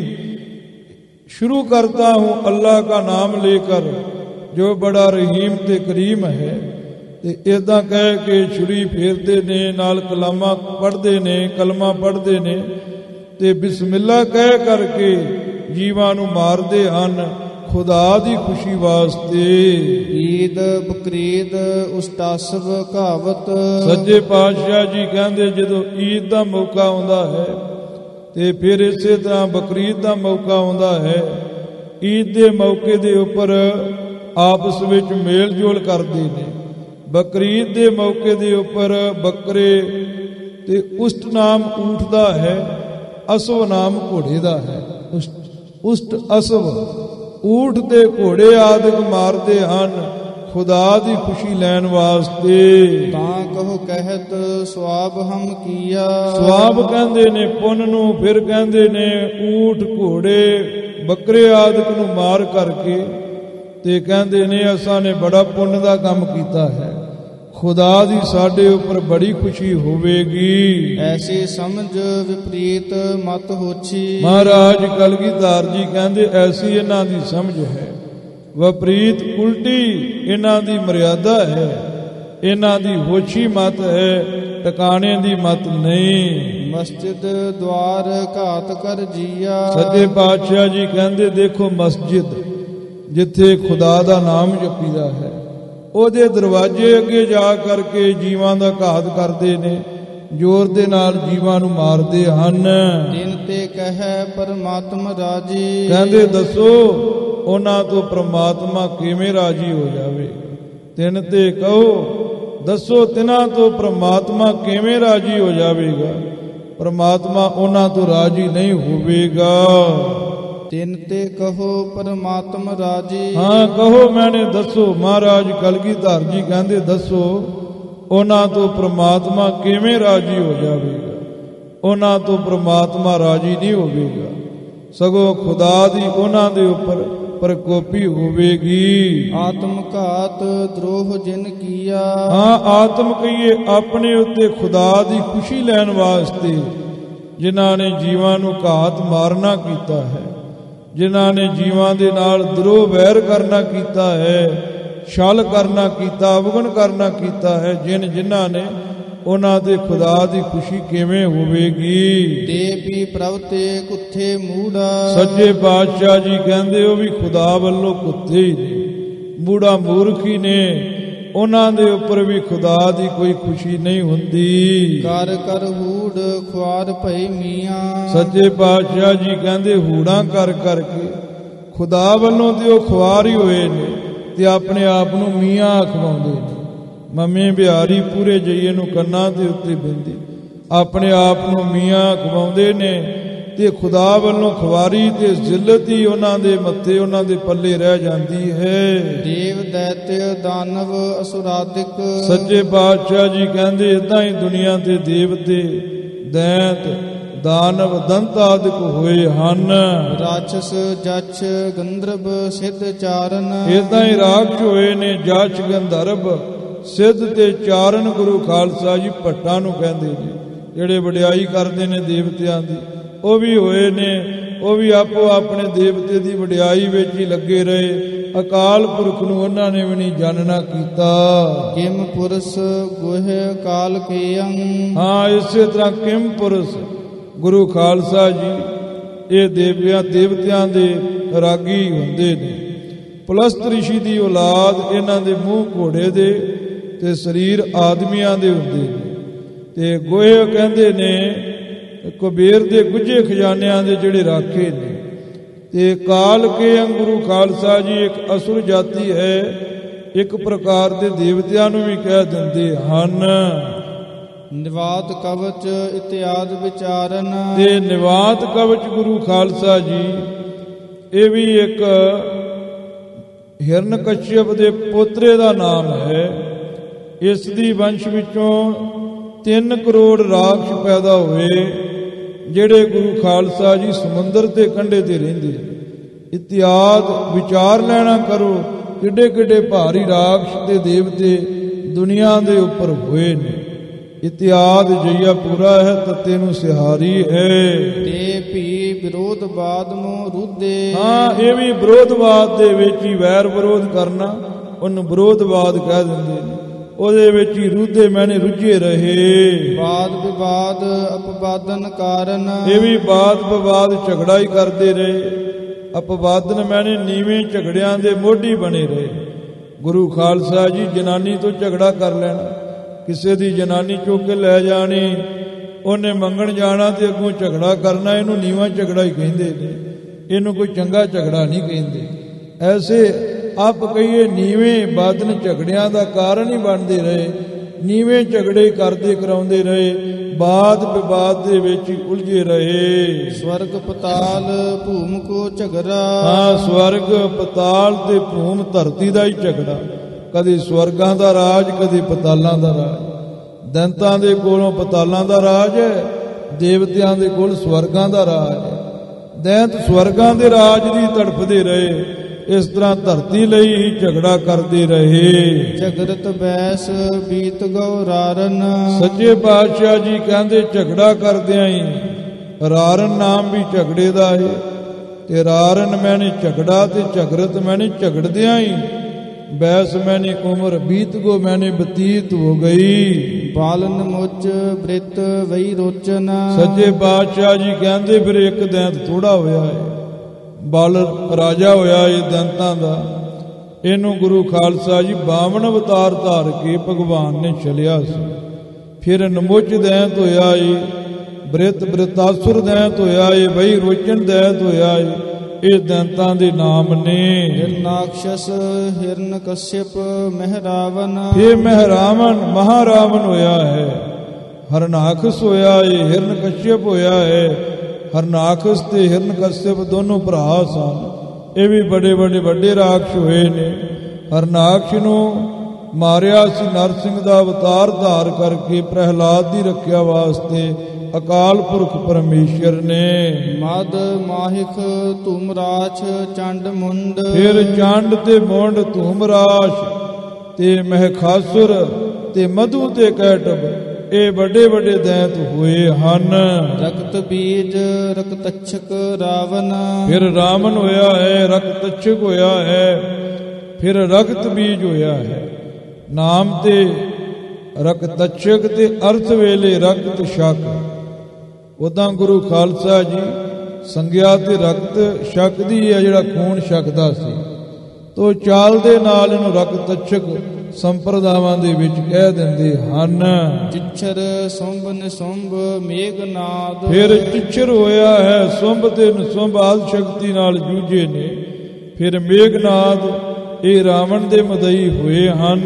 शुरू करता हूँ अल्लाह का नाम लेकर जो बड़ा रहीम ते करीम है। ਤੇ ਇਦਾਂ ਕਹਿ ਕੇ ਛੁਰੀ ਫੇਰਦੇ ਨੇ, ਨਾਲ ਕਲਾਮਾ ਪੜ੍ਹਦੇ ਨੇ, ਕਲਮਾ ਪੜ੍ਹਦੇ ਨੇ ਤੇ ਬਿਸਮਿਲ੍ਲਾ ਕਹਿ ਕਰਕੇ ਜੀਵਾਂ ਨੂੰ ਮਾਰਦੇ ਹਨ ਖੁਦਾ ਦੀ ਖੁਸ਼ੀ ਵਾਸਤੇ। ਈਦ ਬਕਰੀਦ ਉਸਤਾਸਬ ਕਹਾਵਤ। ਸੱਚੇ ਪਾਤਸ਼ਾਹ ਜੀ ਕਹਿੰਦੇ ਜਦੋਂ ਈਦ ਦਾ ਮੌਕਾ ਆਉਂਦਾ ਹੈ ਤੇ ਫਿਰ ਇਸੇ ਤਰ੍ਹਾਂ ਬਕਰੀਦ ਦਾ ਮੌਕਾ ਆਉਂਦਾ ਹੈ, ਈਦ ਦੇ ਮੌਕੇ ਦੇ ਉੱਪਰ ਆਪਸ ਵਿੱਚ ਮੇਲ ਜੋਲ ਕਰਦੇ ਨੇ। ਬਕਰੀਦ ਦੇ ਮੌਕੇ ਦੇ ਉੱਪਰ ਬੱਕਰੇ ਤੇ ਉਸਟ ਨਾਮ ਊਠ ਦਾ ਹੈ, ਅਸਵ ਨਾਮ ਘੋੜੇ ਦਾ ਹੈ। ਉਸਟ ਅਸਵ ਊਠ ਤੇ ਘੋੜੇ ਆਦਿਕ ਮਾਰਦੇ ਹਨ ਖੁਦਾ ਦੀ ਖੁਸ਼ੀ ਲੈਣ ਵਾਸਤੇ। ਤਾਂ ਕਹੋ ਕਹਿਤ ਸਵਾਬ ਹਮ ਕੀਆ। ਸਵਾਬ ਕਹਿੰਦੇ ਨੇ ਪੁੰਨ ਨੂੰ, ਫਿਰ ਕਹਿੰਦੇ ਨੇ ਊਠ ਘੋੜੇ ਬੱਕਰੇ ਆਦਿਕ ਨੂੰ ਮਾਰ ਕਰਕੇ ਤੇ ਕਹਿੰਦੇ ਨੇ ਅਸਾਂ ਨੇ ਬੜਾ ਪੁੰਨ ਦਾ ਕੰਮ ਕੀਤਾ ਹੈ, ਖੁਦਾ ਦੀ ਸਾਡੇ ਉੱਪਰ ਬੜੀ ਖੁਸ਼ੀ ਹੋਵੇਗੀ। ਐਸੀ ਸਮਝ ਵਿਪਰੀਤ ਮਤ ਹੋਛੀ। ਮਹਾਰਾਜ ਕਲਗੀਧਰ ਜੀ ਕਹਿੰਦੇ ਐਸੀ ਇਹਨਾਂ ਦੀ ਸਮਝ ਹੈ, ਵਿਪਰੀਤ ਉਲਟੀ ਇਹਨਾਂ ਦੀ ਮਰਿਆਦਾ ਹੈ, ਇਹਨਾਂ ਦੀ ਹੋਛੀ ਮਤ ਹੈ, ਟਿਕਾਣੇ ਦੀ ਮਤ ਨਹੀਂ। ਮਸਜਿਦ ਦਵਾਰ ਘਾਤ ਕਰ ਜੀਆ। ਸੱਚੇ ਪਾਤਸ਼ਾਹ ਜੀ ਕਹਿੰਦੇ ਦੇਖੋ ਮਸਜਿਦ ਜਿੱਥੇ ਖੁਦਾ ਦਾ ਨਾਮ ਜਪੀਦਾ ਹੈ, ਉਹਦੇ ਦਰਵਾਜ਼ੇ ਅੱਗੇ ਜਾ ਕਰਕੇ ਜੀਵਾਂ ਦਾ ਘਾਤ ਕਰਦੇ ਨੇ, ਜ਼ੋਰ ਦੇ ਨਾਲ ਜੀਵਾਂ ਨੂੰ ਮਾਰਦੇ ਹਨ। ਦਿਨ ਤੇ ਕਹੈ ਪਰਮਾਤਮਾ ਰਾਜੀ। ਕਹਿੰਦੇ ਦੱਸੋ ਉਹਨਾਂ ਤੋਂ ਪ੍ਰਮਾਤਮਾ ਕਿਵੇਂ ਰਾਜੀ ਹੋ ਜਾਵੇ? ਤਿੰਨ ਤੇ ਕਹੋ ਦੱਸੋ ਤਿਨਾਂ ਤੋਂ ਪ੍ਰਮਾਤਮਾ ਕਿਵੇਂ ਰਾਜੀ ਹੋ ਜਾਵੇਗਾ? ਪ੍ਰਮਾਤਮਾ ਉਹਨਾਂ ਤੋਂ ਰਾਜੀ ਨਹੀਂ ਹੋਵੇਗਾ। ਤਿੰਨ ਤੇ ਕਹੋ ਪਰਮਾਤਮਾ ਰਾਜੀ। ਹਾਂ ਕਹੋ ਮੈਨੇ ਦੱਸੋ। ਮਹਾਰਾਜ ਕਲਗੀਧਰ ਜੀ ਕਹਿੰਦੇ ਦੱਸੋ ਉਹਨਾਂ ਤੋਂ ਪ੍ਰਮਾਤਮਾ ਕਿਵੇਂ ਰਾਜੀ ਹੋ ਜਾਵੇਗਾ? ਉਹਨਾਂ ਤੋਂ ਪ੍ਰਮਾਤਮਾ ਰਾਜੀ ਨਹੀਂ ਹੋਵੇਗਾ, ਸਗੋਂ ਖੁਦਾ ਦੀ ਉਹਨਾਂ ਦੇ ਉੱਪਰ ਪ੍ਰਕੋਪੀ ਹੋਵੇਗੀ। ਆਤਮ ਘਾਤ ਦਰੋਹ ਜਿਨ ਕੀਆ। ਹਾਂ, ਆਤਮ ਕਹੀਏ ਆਪਣੇ ਉੱਤੇ ਖੁਦਾ ਦੀ ਖੁਸ਼ੀ ਲੈਣ ਵਾਸਤੇ ਜਿਨ੍ਹਾਂ ਨੇ ਜੀਵਾਂ ਨੂੰ ਘਾਤ ਮਾਰਨਾ ਕੀਤਾ ਹੈ, ਜਿਨ੍ਹਾਂ ਨੇ ਜੀਵਾਂ ਦੇ ਨਾਲ ਦਰੋਹ ਵੈਰ ਕਰਨਾ ਕੀਤਾ ਹੈ, ਛਲ ਕਰਨਾ ਕੀਤਾ, ਅਵਗੁਣ ਕਰਨਾ ਕੀਤਾ ਹੈ, ਜਿਨ੍ਹਾਂ ਨੇ ਉਹਨਾਂ ਦੇ ਖੁਦਾ ਦੀ ਖੁਸ਼ੀ ਕਿਵੇਂ ਹੋਵੇਗੀ। ਦੇਵੀ ਪ੍ਰਭ ਤੇ ਕੁੱਥੇ ਮੂੜਾ। ਸੱਚੇ ਪਾਤਸ਼ਾਹ ਜੀ ਕਹਿੰਦੇ ਉਹ ਵੀ ਖੁਦਾ ਵੱਲੋਂ ਕੁੱਤੇ ਹੀ ਨੇ, ਮੂੜਾ ਮੂਰਖੀ ਨੇ, ਉਹਨਾਂ ਦੇ ਉੱਪਰ ਵੀ ਖੁਦਾ ਦੀ ਕੋਈ ਖੁਸ਼ੀ ਨਹੀਂ ਹੁੰਦੀ। ਕਰ ਕਰ ਹੂੜ ਖੁਆਰ ਭਈ ਮੀਆਂ। ਸੱਚੇ ਪਾਤਸ਼ਾਹ ਜੀ ਕਹਿੰਦੇ ਹੂੜਾਂ ਕਰ ਕਰਕੇ ਖੁਦਾ ਵੱਲੋਂ ਤੇ ਉਹ ਖੁਆਰ ਹੀ ਹੋਏ ਨੇ ਤੇ ਆਪਣੇ ਆਪ ਨੂੰ ਮੀਆਂ ਆਖਵਾਉਂਦੇ ਨੇ। ਮੰਮੀ ਬਿਹਾਰੀ ਪੂਰੇ ਜਈਏ ਨੂੰ ਕੰਨਾਂ ਦੇ ਉੱਤੇ ਬਿੰਦੀ, ਆਪਣੇ ਆਪ ਨੂੰ ਮੀਆਂ ਆਖਵਾਉਂਦੇ ਨੇ ਤੇ ਖੁਦਾ ਵੱਲੋਂ ਖੁਆਰੀ ਤੇ ਜ਼ਿਲਤ ਹੀ ਉਹਨਾਂ ਦੇ ਮੱਥੇ, ਉਹਨਾਂ ਦੇ ਪੱਲੇ ਰਹਿ ਜਾਂਦੀ ਹੈ। ਦੇਵ ਦੈਤਯ ਦਾਨਵ ਅਸੁਰਾਦਿਕ। ਸੱਚੇ ਪਾਤਸ਼ਾਹ ਜੀ ਕਹਿੰਦੇ ਇਦਾਂ ਹੀ ਦੁਨੀਆ ਤੇ ਦੇਵਤੇ, ਦੈਂਤ, ਦਾਨਵ, ਦੰਤ ਆਦਿਕ ਹੋਏ ਹਨ। ਰਾਖਸ਼ ਜਛ ਗੰਧਰਵ ਸਿੱਧ ਚਾਰਨ। ਇਦਾਂ ਹੀ ਰਾਖਸ਼ ਹੋਏ ਨੇ, ਜਛ ਗੰਧਰਵ ਸਿੱਧ ਤੇ ਚਾਰਨ। ਗੁਰੂ ਖਾਲਸਾ ਜੀ ਭੱਟਾਂ ਨੂੰ ਕਹਿੰਦੇ ਨੇ, ਜਿਹੜੇ ਵਡਿਆਈ ਕਰਦੇ ਨੇ ਦੇਵਤਿਆਂ ਦੀ, ਉਹ ਵੀ ਹੋਏ ਨੇ। ਉਹ ਵੀ ਆਪੋ ਆਪਣੇ ਦੇਵਤੇ ਦੀ ਵਡਿਆਈ ਵਿੱਚ ਹੀ ਲੱਗੇ ਰਹੇ। ਅਕਾਲ ਪੁਰਖ ਨੂੰ ਉਹਨਾਂ ਨੇ ਵੀ ਨਹੀਂ ਜਾਣਨਾ ਕੀਤਾ। ਕਿਮ ਪੁਰਸ਼ ਗੁਹ ਕਾਲ ਕੇਯੰ। ਹਾਂ, ਇਸੇ ਤਰ੍ਹਾਂ ਕਿਮ ਪੁਰਸ਼ ਗੁਰੂ ਖਾਲਸਾ ਜੀ ਇਹ ਦੇਵਤਿਆਂ ਦੇ ਰਾਗੀ ਹੁੰਦੇ ਨੇ। ਪੁਲਸਤ ਰਿਸ਼ੀ ਦੀ ਔਲਾਦ, ਇਹਨਾਂ ਦੇ ਮੂੰਹ ਘੋੜੇ ਦੇ ਤੇ ਸਰੀਰ ਆਦਮੀਆਂ ਦੇ ਹੁੰਦੇ ਨੇ। ਤੇ ਗੋਹੇ ਕਹਿੰਦੇ ਨੇ ਕੁਬੇਰ ਦੇ ਗੁੱਝੇ ਖਜ਼ਾਨਿਆਂ ਦੇ ਜਿਹੜੇ ਰਾਖੇ ਨੇ। ਤੇ ਕਾਲ ਕੇ ਗੁਰੂ ਖਾਲਸਾ ਜੀ ਇੱਕ ਅਸੁਰ ਜਾਤੀ ਹੈ, ਇੱਕ ਪ੍ਰਕਾਰ ਦੇ ਦੇਵਤਿਆਂ ਨੂੰ ਵੀ ਕਹਿ ਦਿੰਦੇ ਹਨ। ਨਿਵਾਤ ਕਵਚ ਇਤਿਆਦ ਵਿਚਾਰਨ। ਤੇ ਨਿਵਾਤ ਕਵਚ ਗੁਰੂ ਖਾਲਸਾ ਜੀ ਇਹ ਵੀ ਇੱਕ ਹਿਰਨਕਸ਼ਿਪ ਦੇ ਪੋਤਰੇ ਦਾ ਨਾਮ ਹੈ। ਇਸ ਦੀ ਵੰਸ਼ ਵਿੱਚੋਂ 3 ਕਰੋੜ ਰਾਖਸ਼ ਪੈਦਾ ਹੋਏ, ਜਿਹੜੇ ਗੁਰੂ ਖਾਲਸਾ ਜੀ ਸਮੁੰਦਰ ਦੇ ਕੰਢੇ ਤੇ ਰਹਿੰਦੇ। ਇਤਿਆਦ ਵਿਚਾਰ ਲੈਣਾ ਕਰੋ, ਕਿੱਡੇ ਕਿੱਡੇ ਭਾਰੀ ਰਾਖਸ਼ ਤੇ ਦੇਵਤੇ ਦੁਨੀਆ ਦੇ ਉੱਪਰ ਹੋਏ ਨੇ। ਇਤਿਆਦ ਜਈਆ ਪੂਰਾ ਹੈ, ਤੱਤੇ ਨੂੰ ਸਿਹਾਰੀ ਹੈ। ਤੇ ਭੀ ਵਿਰੋਧ ਬਾਦ ਮੋ ਰੁੱਦੇ। ਹਾਂ, ਇਹ ਵੀ ਵਿਰੋਧਵਾਦ ਦੇ ਵਿੱਚ ਹੀ ਵੈਰ ਵਿਰੋਧ ਕਰਨਾ, ਉਹਨੂੰ ਵਿਰੋਧਵਾਦ ਕਹਿ ਦਿੰਦੇ ਨੇ। ਉਹਦੇ ਵਿੱਚ ਹੀ ਰੁੱਦੇ ਮੈਨੇ ਰੁੱਝੇ ਰਹੇ। ਬਾਦ ਵਿਵਾਦ ਅਪਵਾਦਨ ਕਾਰਨ। ਇਹ ਵੀ ਬਾਦ ਵਿਵਾਦ ਝਗੜਾ ਹੀ ਕਰਦੇ ਰਹੇ। ਅਪਵਾਦਨ ਮੈਨੇ ਨੀਵੇਂ ਝਗੜਿਆਂ ਦੇ ਮੋਢੀ ਬਣੇ ਰਹੇ। ਗੁਰੂ ਖਾਲਸਾ ਜੀ ਜਨਾਨੀ ਤੋਂ ਝਗੜਾ ਕਰ ਲੈਣਾ, ਕਿਸੇ ਦੀ ਜਨਾਨੀ ਚੁੱਕ ਕੇ ਲੈ ਜਾਣੀ, ਉਹਨੇ ਮੰਗਣ ਜਾਣਾ ਤੇ ਅੱਗੋਂ ਝਗੜਾ ਕਰਨਾ, ਇਹਨੂੰ ਨੀਵਾਂ ਝਗੜਾ ਹੀ ਕਹਿੰਦੇ ਨੇ, ਇਹਨੂੰ ਕੋਈ ਚੰਗਾ ਝਗੜਾ ਨਹੀਂ ਕਹਿੰਦੇ। ਐਸੇ ਆਪ ਕਹੀਏ ਨੀਵੇਂ ਬਾਦਨ ਝਗੜਿਆਂ ਦਾ ਕਾਰਨ ਹੀ ਬਣਦੇ ਰਹੇ, ਨੀਵੇਂ ਝਗੜੇ ਕਰਦੇ ਕਰਾਉਂਦੇ ਰਹੇ, ਬਾਦ ਵਿਵਾਦ ਦੇ ਵਿੱਚ ਉਲਝੇ ਰਹੇ। ਸਵਰਗ ਪਤਾਲ ਭੂਮ ਕੋ ਝਗੜਾ। ਹਾਂ, ਸਵਰਗ ਪਤਾਲ ਤੇ ਭੂਮ ਧਰਤੀ ਦਾ ਹੀ ਝਗੜਾ। ਕਦੇ ਸਵਰਗਾਂ ਦਾ ਰਾਜ, ਕਦੇ ਪਤਾਲਾਂ ਦਾ ਰਾਜ। ਦੈਂਤਾਂ ਦੇ ਕੋਲੋਂ ਪਤਾਲਾਂ ਦਾ ਰਾਜ ਹੈ, ਦੇਵਤਿਆਂ ਦੇ ਕੋਲ ਸਵਰਗਾਂ ਦਾ ਰਾਜ ਹੈ। ਦੈਂਤ ਸਵਰਗਾਂ ਦੇ ਰਾਜ ਦੀ ਤੜਫਦੇ ਰਹੇ, ਇਸ ਤਰ੍ਹਾਂ ਧਰਤੀ ਲਈ ਹੀ ਝਗੜਾ ਕਰਦੇ ਰਹੇ। ਝਗੜਤ ਬੈਸ ਬੀਤ ਗਉ ਰਾਰਨ। ਸੱਚੇ ਪਾਤਸ਼ਾਹ ਜੀ ਕਹਿੰਦੇ ਝਗੜਾ ਕਰਦਿਆਂ ਹੀ ਰਾਰਨ ਨਾਮ ਵੀ ਝਗੜੇ ਦਾ ਹੈ। ਤੇ ਰਾਰਨ ਮੈਨੇ ਝਗੜਾ ਤੇ ਝਗੜਤ ਮੈਨੇ ਝਗੜਦਿਆਂ ਹੀ ਬੈਸ ਮੈਨੇ ਉਮਰ ਬੀਤ ਗੋ ਮੈਨੇ ਬਤੀਤ ਹੋ ਗਈ। ਬਾਲਨ ਮੁੱਚ ਬ੍ਰਿਤ ਵਈ ਰੋਚਨ। ਸੱਚੇ ਪਾਤਸ਼ਾਹ ਜੀ ਕਹਿੰਦੇ ਫਿਰ ਇੱਕ ਦੈਂਤ ਥੋੜਾ ਹੋਇਆ ਹੈ, ਬਲ ਰਾਜਾ ਹੋਇਆ ਇਹ ਦੈਂਤਾਂ ਦਾ। ਇਹਨੂੰ ਗੁਰੂ ਖਾਲਸਾ ਜੀ 52 ਅਵਤਾਰ ਧਾਰ ਕੇ ਭਗਵਾਨ ਨੇ ਛਲਿਆ ਸੀ। ਫਿਰ ਨਮੁੱਚ ਦੈਂਤ ਹੋਇਆ ਏ, ਬ੍ਰਿਤ ਬ੍ਰਿਤਾਸੁਰ ਦੈਂਤ ਹੋਇਆ ਏ, ਵਈ ਰੋਚਨ ਦੈਂਤ ਹੋਇਆ ਏ। ਇਹ ਦੈਂਤਾਂ ਦੇ ਨਾਮ ਨੇ। ਹਿਰਨਾਕਸ਼ਸ ਹਿਰਨ ਕਸ਼ਯਪ ਮਹਿਰਾਵਨ। ਇਹ ਮਹਿਰਾਵਨ ਮਹਾਰਾਵਨ ਹੋਇਆ ਹੈ। ਹਰਨਾਖਸ ਹੋਇਆ ਏ, ਹਿਰਨ ਕਸ਼ਯਪ ਹੋਇਆ ਹੈ। ਹਰਨਾਖਸ ਤੇ ਹਿਰਨ ਕਸ਼ਯਪ ਦੋਨੋਂ ਭਰਾ ਸਨ। ਇਹ ਵੀ ਬੜੇ ਬੜੇ ਵੱਡੇ ਰਾਖਸ਼ ਹੋਏ ਨੇ। ਹਰਨਾਖਸ਼ ਨੂੰ ਮਾਰਿਆ ਸੀ ਨਰਸਿੰਘ ਦਾ ਅਵਤਾਰ ਧਾਰ ਕਰਕੇ ਪ੍ਰਹਿਲਾਦ ਦੀ ਰੱਖਿਆ ਵਾਸਤੇ। ਅਕਾਲ ਪੁਰਖ ਪਰਮੇਸ਼ਰ ਨੇ। ਮਦ ਮਾਹਿਕ ਧੂਮਰਾਛ ਚੰਡ ਮੁੰਡ। ਫਿਰ ਚੰਡ ਤੇ ਮੁੰਡ ਧੂਮਰਾਛ ਤੇ ਮਹਿਖਾਸੁਰ ਤੇ ਮਧੂ ਤੇ ਕੈਟਬ ਇਹ ਵੱਡੇ ਵੱਡੇ ਦੈਂਤ ਹੋਏ ਹਨ। ਰਕਤ ਬੀਜ ਰਕਤਛਕ ਰਾਵਨ। ਫਿਰ ਰਾਵਣ ਹੋਇਆ ਹੈ, ਰਕਤਛਕ ਹੋਇਆ ਹੈ, ਫਿਰ ਰਕਤ ਬੀਜ ਹੋਇਆ ਹੈ। ਨਾਮ ਤੇ ਰਕਤਛਕ ਤੇ ਅਰਥ ਵੇਲੇ ਰਕਤ ਸ਼ਕ। ਉਦਾਂ ਗੁਰੂ ਖਾਲਸਾ ਜੀ ਸੰਗਿਆ ਤੇ ਰਕਤ ਸ਼ਕ ਦੀ ਹੈ, ਜਿਹੜਾ ਖੂਨ ਛਕਦਾ ਸੀ, ਤੋ ਚਾਲ ਦੇ ਨਾਲ ਇਹਨੂੰ ਰਕਤਛਕ ਸੰਪਰਦਾਵਾਂ ਦੇ ਵਿੱਚ ਕਹਿ ਦਿੰਦੇ ਹਨ। ਚਿੱਛਰ ਸੁੰਭ ਨਿਸੁੰਭ ਮੇਘਨਾਦ। ਫਿਰ ਚਿੱਛਰ ਹੋਇਆ ਹੈ, ਸੁੰਭ ਤੇ ਨਿਸੁੰਭ ਆਦਿ ਸ਼ਕਤੀ ਨਾਲ ਜੂਝੇ ਨੇ। ਫਿਰ ਮੇਘਨਾਦ ਇਹ ਰਾਵਣ ਦੇ ਮਦਈ ਹੋਏ ਹਨ।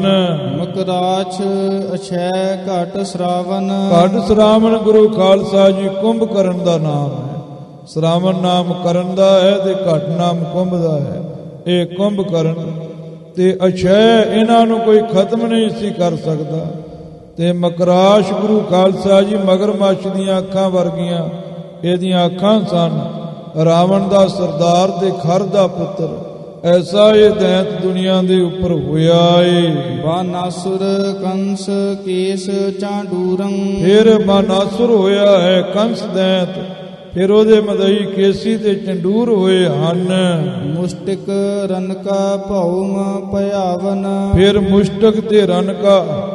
ਮਕਰਾਛ ਅਛੈ ਘਟ ਸ਼ਰਾਵਨ। ਘਟ ਸ਼ਰਾਵਣ ਗੁਰੂ ਖਾਲਸਾ ਜੀ ਕੁੰਭਕਰਨ ਦਾ ਨਾਮ ਹੈ। ਸ਼ਰਾਵਣ ਨਾਮ ਕਰਨ ਦਾ ਹੈ ਤੇ ਘਟ ਨਾਮ ਕੁੰਭ ਦਾ ਹੈ। ਇਹ ਕੁੰਭਕਰਨ ਤੇ ਅਛੈ ਇਹਨਾਂ ਨੂੰ ਕੋਈ ਖਤਮ ਨਹੀਂ ਸੀ ਕਰ ਸਕਦਾ। ਤੇ ਮਕਰਾਸ਼ ਗੁਰੂ ਖਾਲਸਾ ਜੀ ਮਗਰਮੱਛ ਦੀਆਂ ਅੱਖਾਂ ਵਰਗੀਆਂ ਇਹਦੀਆਂ ਅੱਖਾਂ ਸਨ। ਰਾਵਣ ਦਾ ਸਰਦਾਰ ਤੇ ਖਰ ਦਾ ਪੁੱਤਰ ਐਸਾ ਇਹ ਦੈਂਤ ਦੁਨੀਆ ਦੇ ਉੱਪਰ ਹੋਇਆ ਏ। ਬਾਨਾਸੁਰ ਕੰਸ ਕੇਸ ਚਾਂਡੂਰੰ। ਫਿਰ ਬਾਨਾਸੁਰ ਹੋਇਆ ਹੈ ਕੰਸ ਦੈਂਤ, ਫਿਰ ਉਹਦੇ ਮਦਈ ਕੇਸੀ ਤੇ ਚੰਡੂਰ ਹੋਏ ਹਨ। ਮੁਸ਼ਟਿਕ ਰਨਕਾ ਭਉਮ ਭਿਆਵਨ। ਫਿਰ ਮੁਸ਼ਟਕ ਤੇ ਰਨਕਾ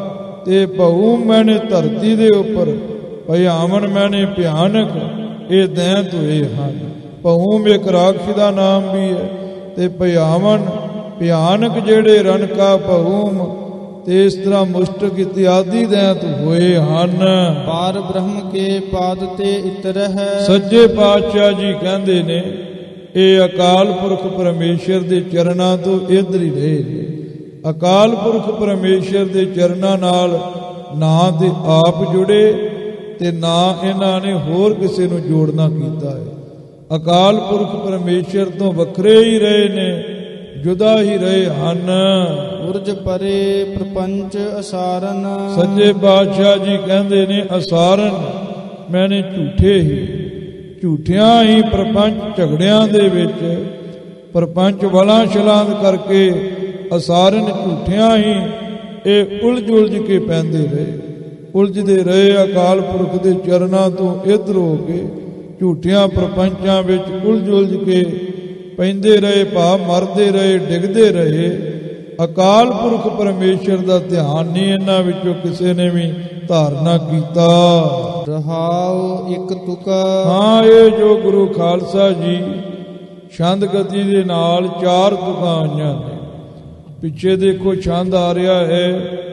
ਤੇ ਭਉਮ ਮੈਨੇ ਧਰਤੀ ਦੇ ਉੱਪਰ, ਭਿਆਵਨ ਮੈਨੇ ਭਿਆਨਕ ਇਹ ਦੈਂਤ ਹੋਏ ਹਨ। ਭਉਮ ਇੱਕ ਰਾਖੀ ਦਾ ਨਾਮ ਵੀ ਹੈ ਤੇ ਭਿਆਵਨ ਭਿਆਨਕ ਜਿਹੜੇ ਰਨਕਾ ਭਉਮ ਤੇ ਇਸ ਤਰ੍ਹਾਂ ਮੁਸ਼ਟਕ ਇਤਿਆਦਿ ਦੈਂਤ ਹੋਏ ਹਨ। ਪਾਰ ਬ੍ਰਹਮ ਕੇ ਪਾਦ ਤੇ ਇਤਰ ਹੈ। ਸੱਚੇ ਪਾਤਸ਼ਾਹ ਜੀ ਕਹਿੰਦੇ ਨੇ ਇਹ ਅਕਾਲ ਪੁਰਖ ਪਰਮੇਸ਼ਰ ਦੇ ਚਰਨਾਂ ਤੋਂ ਇੱਧਰ ਹੀ ਰਹੇ ਨੇ। ਅਕਾਲ ਪੁਰਖ ਪਰਮੇਸ਼ਰ ਦੇ ਚਰਨਾਂ ਨਾਲ ਨਾ ਤੇ ਆਪ ਜੁੜੇ ਤੇ ਨਾ ਇਹਨਾਂ ਨੇ ਹੋਰ ਕਿਸੇ ਨੂੰ ਜੋੜਨਾ ਕੀਤਾ ਹੈ। ਅਕਾਲ ਪੁਰਖ ਪਰਮੇਸ਼ਰ ਤੋਂ ਵੱਖਰੇ ਹੀ ਰਹੇ ਨੇ, ਜੁਦਾ ਹੀ ਰਹੇ ਹਨ। ਉਰਜ ਪਰੇ ਪ੍ਰਪੰਚ ਅਸਾਰਨ। ਸੱਚੇ ਬਾਦਸ਼ਾਹ ਜੀ ਕਹਿੰਦੇ ਨੇ ਅਸਾਰਨ ਮੈਨੇ ਝੂਠੇ ਹੀ, ਝੂਠਿਆਂ ਹੀ ਪ੍ਰਪੰਚ ਝਗੜਿਆਂ ਦੇ ਵਿੱਚ ਪ੍ਰਪੰਚ ਵਲਾਂ ਛਲਾਂਦ ਕਰਕੇ ਅਸਾਰਨ ਝੂਠਿਆਂ ਹੀ ਇਹ ਉਲਝ ਕੇ ਪੈਂਦੇ ਰਹੇ, ਉਲਝਦੇ ਰਹੇ ਅਕਾਲ ਪੁਰਖ ਦੇ ਚਰਨਾਂ ਤੋਂ ਇੱਧਰ ਹੋ ਕੇ ਝੂਠਿਆਂ ਪ੍ਰਪੰਚਾਂ ਵਿੱਚ ਉਲਝ ਕੇ ਪੈਂਦੇ ਰਹੇ, ਭਾਵ ਮਰਦੇ ਰਹੇ, ਡਿੱਗਦੇ ਰਹੇ। ਅਕਾਲ ਪੁਰਖ ਪਰਮੇਸ਼ਰ ਦਾ ਧਿਆਨ ਨਹੀਂ ਇਹਨਾਂ ਵਿੱਚੋਂ ਕਿਸੇ ਨੇ ਵੀ ਧਾਰਨਾ ਕੀਤਾ। ਰਹਾਉ ਇੱਕ ਤੁਕਾ। ਹਾਂ, ਇਹ ਜੋ ਗੁਰੂ ਖਾਲਸਾ ਜੀ ਛੰਦ ਗਤੀ ਦੇ ਨਾਲ 4 ਤੁਕਾਂ ਆਈਆਂ ਨੇ। ਪਿੱਛੇ ਦੇਖੋ ਛੰਦ ਆ ਰਿਹਾ ਹੈ,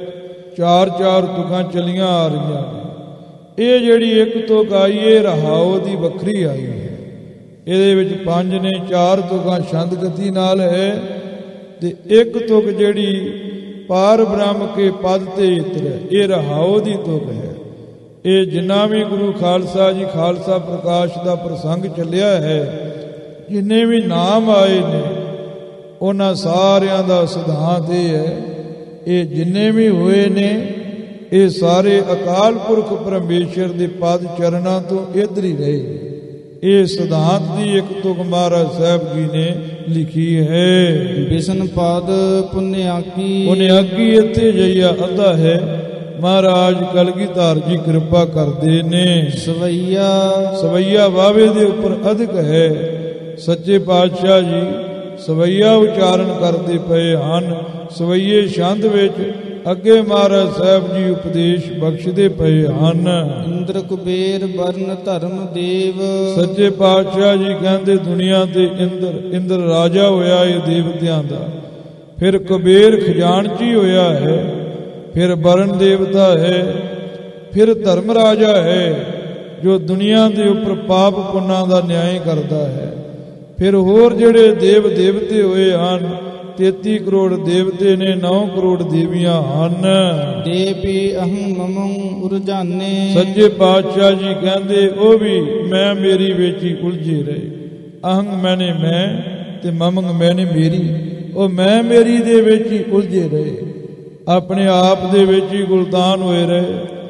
4-4 ਤੁਕਾਂ ਚਲੀਆਂ ਆ ਰਹੀਆਂ ਨੇ। ਇਹ ਜਿਹੜੀ ਇੱਕ ਤੁਕ ਆਈ ਇਹ ਰਹਾਉ ਦੀ ਵੱਖਰੀ ਆਈ ਹੈ। ਇਹਦੇ ਵਿੱਚ 5 ਨੇ, 4 ਤੁਕਾਂ ਛੰਦ ਗਤੀ ਨਾਲ ਹੈ ਤੇ ਇੱਕ ਤੁਕ ਜਿਹੜੀ ਪਾਰ ਬ੍ਰਹਮ ਕੇ ਪਦ ਤੇ ਇਤਰ ਹੈ, ਇਹ ਰਹਾਉ ਦੀ ਤੁਕ ਹੈ। ਇਹ ਜਿੰਨਾ ਵੀ ਗੁਰੂ ਖਾਲਸਾ ਜੀ ਖਾਲਸਾ ਪ੍ਰਕਾਸ਼ ਦਾ ਪ੍ਰਸੰਗ ਚੱਲਿਆ ਹੈ, ਜਿੰਨੇ ਵੀ ਨਾਮ ਆਏ ਨੇ ਉਹਨਾਂ ਸਾਰਿਆਂ ਦਾ ਸਿਧਾਂਤ ਇਹ ਹੈ, ਇਹ ਜਿੰਨੇ ਵੀ ਹੋਏ ਨੇ ਇਹ ਸਾਰੇ ਅਕਾਲ ਪੁਰਖ ਪਰਮੇਸ਼ਰ ਦੇ ਪਦ ਚਰਨਾਂ ਤੋਂ ਇੱਧਰ ਹੀ ਰਹੇ। ਇਹ ਸਿਧਾਂਤ ਦੀ ਇੱਕ ਤੁਕ ਮਹਾਰਾਜ ਸਾਹਿਬ ਜੀ ਨੇ ਲਿਖੀ ਹੈ। ਬਿਸ਼ਨ ਪਦ ਪੁਨਿਆਕੀ। ਪੁਨਿਆਕੀ ਇੱਥੇ ਜਈਆ ਅੱਧਾ ਹੈ। ਮਹਾਰਾਜ ਕਲਗੀਧਰ ਜੀ ਕਿਰਪਾ ਕਰਦੇ ਨੇ। ਸਵਈਆ, ਸਵਈਆ ਵਾਵੇ ਦੇ ਉੱਪਰ ਅਧਿਕ ਹੈ। ਸੱਚੇ ਪਾਤਸ਼ਾਹ ਜੀ ਸਵਈਆ ਉਚਾਰਨ ਕਰਦੇ ਪਏ ਹਨ। ਸਵਈਏ ਛੰਦ ਵਿੱਚ ਅੱਗੇ ਮਹਾਰਾਜ ਸਾਹਿਬ ਜੀ ਉਪਦੇਸ਼ ਬਖਸ਼ਦੇ ਪਏ ਹਨ। ਇੰਦਰ ਕੁਬੇਰ ਵਰਨ ਧਰਮ ਦੇਵ। ਸੱਚੇ ਪਾਤਸ਼ਾਹ ਜੀ ਕਹਿੰਦੇ ਦੁਨੀਆ ਤੇ ਇੰਦਰ ਰਾਜਾ ਹੋਇਆ ਇਹ ਦੇਵਤਿਆਂ ਦਾ, ਫਿਰ ਕੁਬੇਰ ਖਜ਼ਾਨਚੀ ਹੋਇਆ ਹੈ, ਫਿਰ ਵਰਨ ਦੇਵਤਾ ਹੈ, ਫਿਰ ਧਰਮ ਰਾਜਾ ਹੈ ਜੋ ਦੁਨੀਆ ਦੇ ਉੱਪਰ ਪਾਪ ਪੁੰਨਾਂ ਦਾ ਨਿਆਂ ਕਰਦਾ ਹੈ। ਫਿਰ ਹੋਰ ਜਿਹੜੇ ਦੇਵ ਦੇਵਤੇ ਹੋਏ ਹਨ, 33 ਕਰੋੜ ਦੇਵਤੇ ਨੇ, 9 ਕਰੋੜ ਦੇਵੀਆਂ ਹਨ। ਦੇਵੀ ਅਹੰ ਮਮੰ ਉਰਜਾਨੇ। ਸੱਚੇ ਪਾਤਸ਼ਾਹ ਜੀ ਕਹਿੰਦੇ ਉਹ ਵੀ ਮੈਂ ਮੇਰੀ ਵਿੱਚ ਹੀ ਉਲਝੇ ਰਹੇ। ਅਹੰ ਮੈਨੇ ਮੈਂ ਤੇ ਮਮੰਗ ਮੈਨੇ ਮੇਰੀ, ਉਹ ਮੈਂ ਮੇਰੀ ਦੇ ਵਿੱਚ ਹੀ ਉਲਝੇ ਰਹੇ, ਆਪਣੇ ਆਪ ਦੇ ਵਿੱਚ ਹੀ ਗੁਲਤਾਨ ਹੋਏ ਰਹੇ,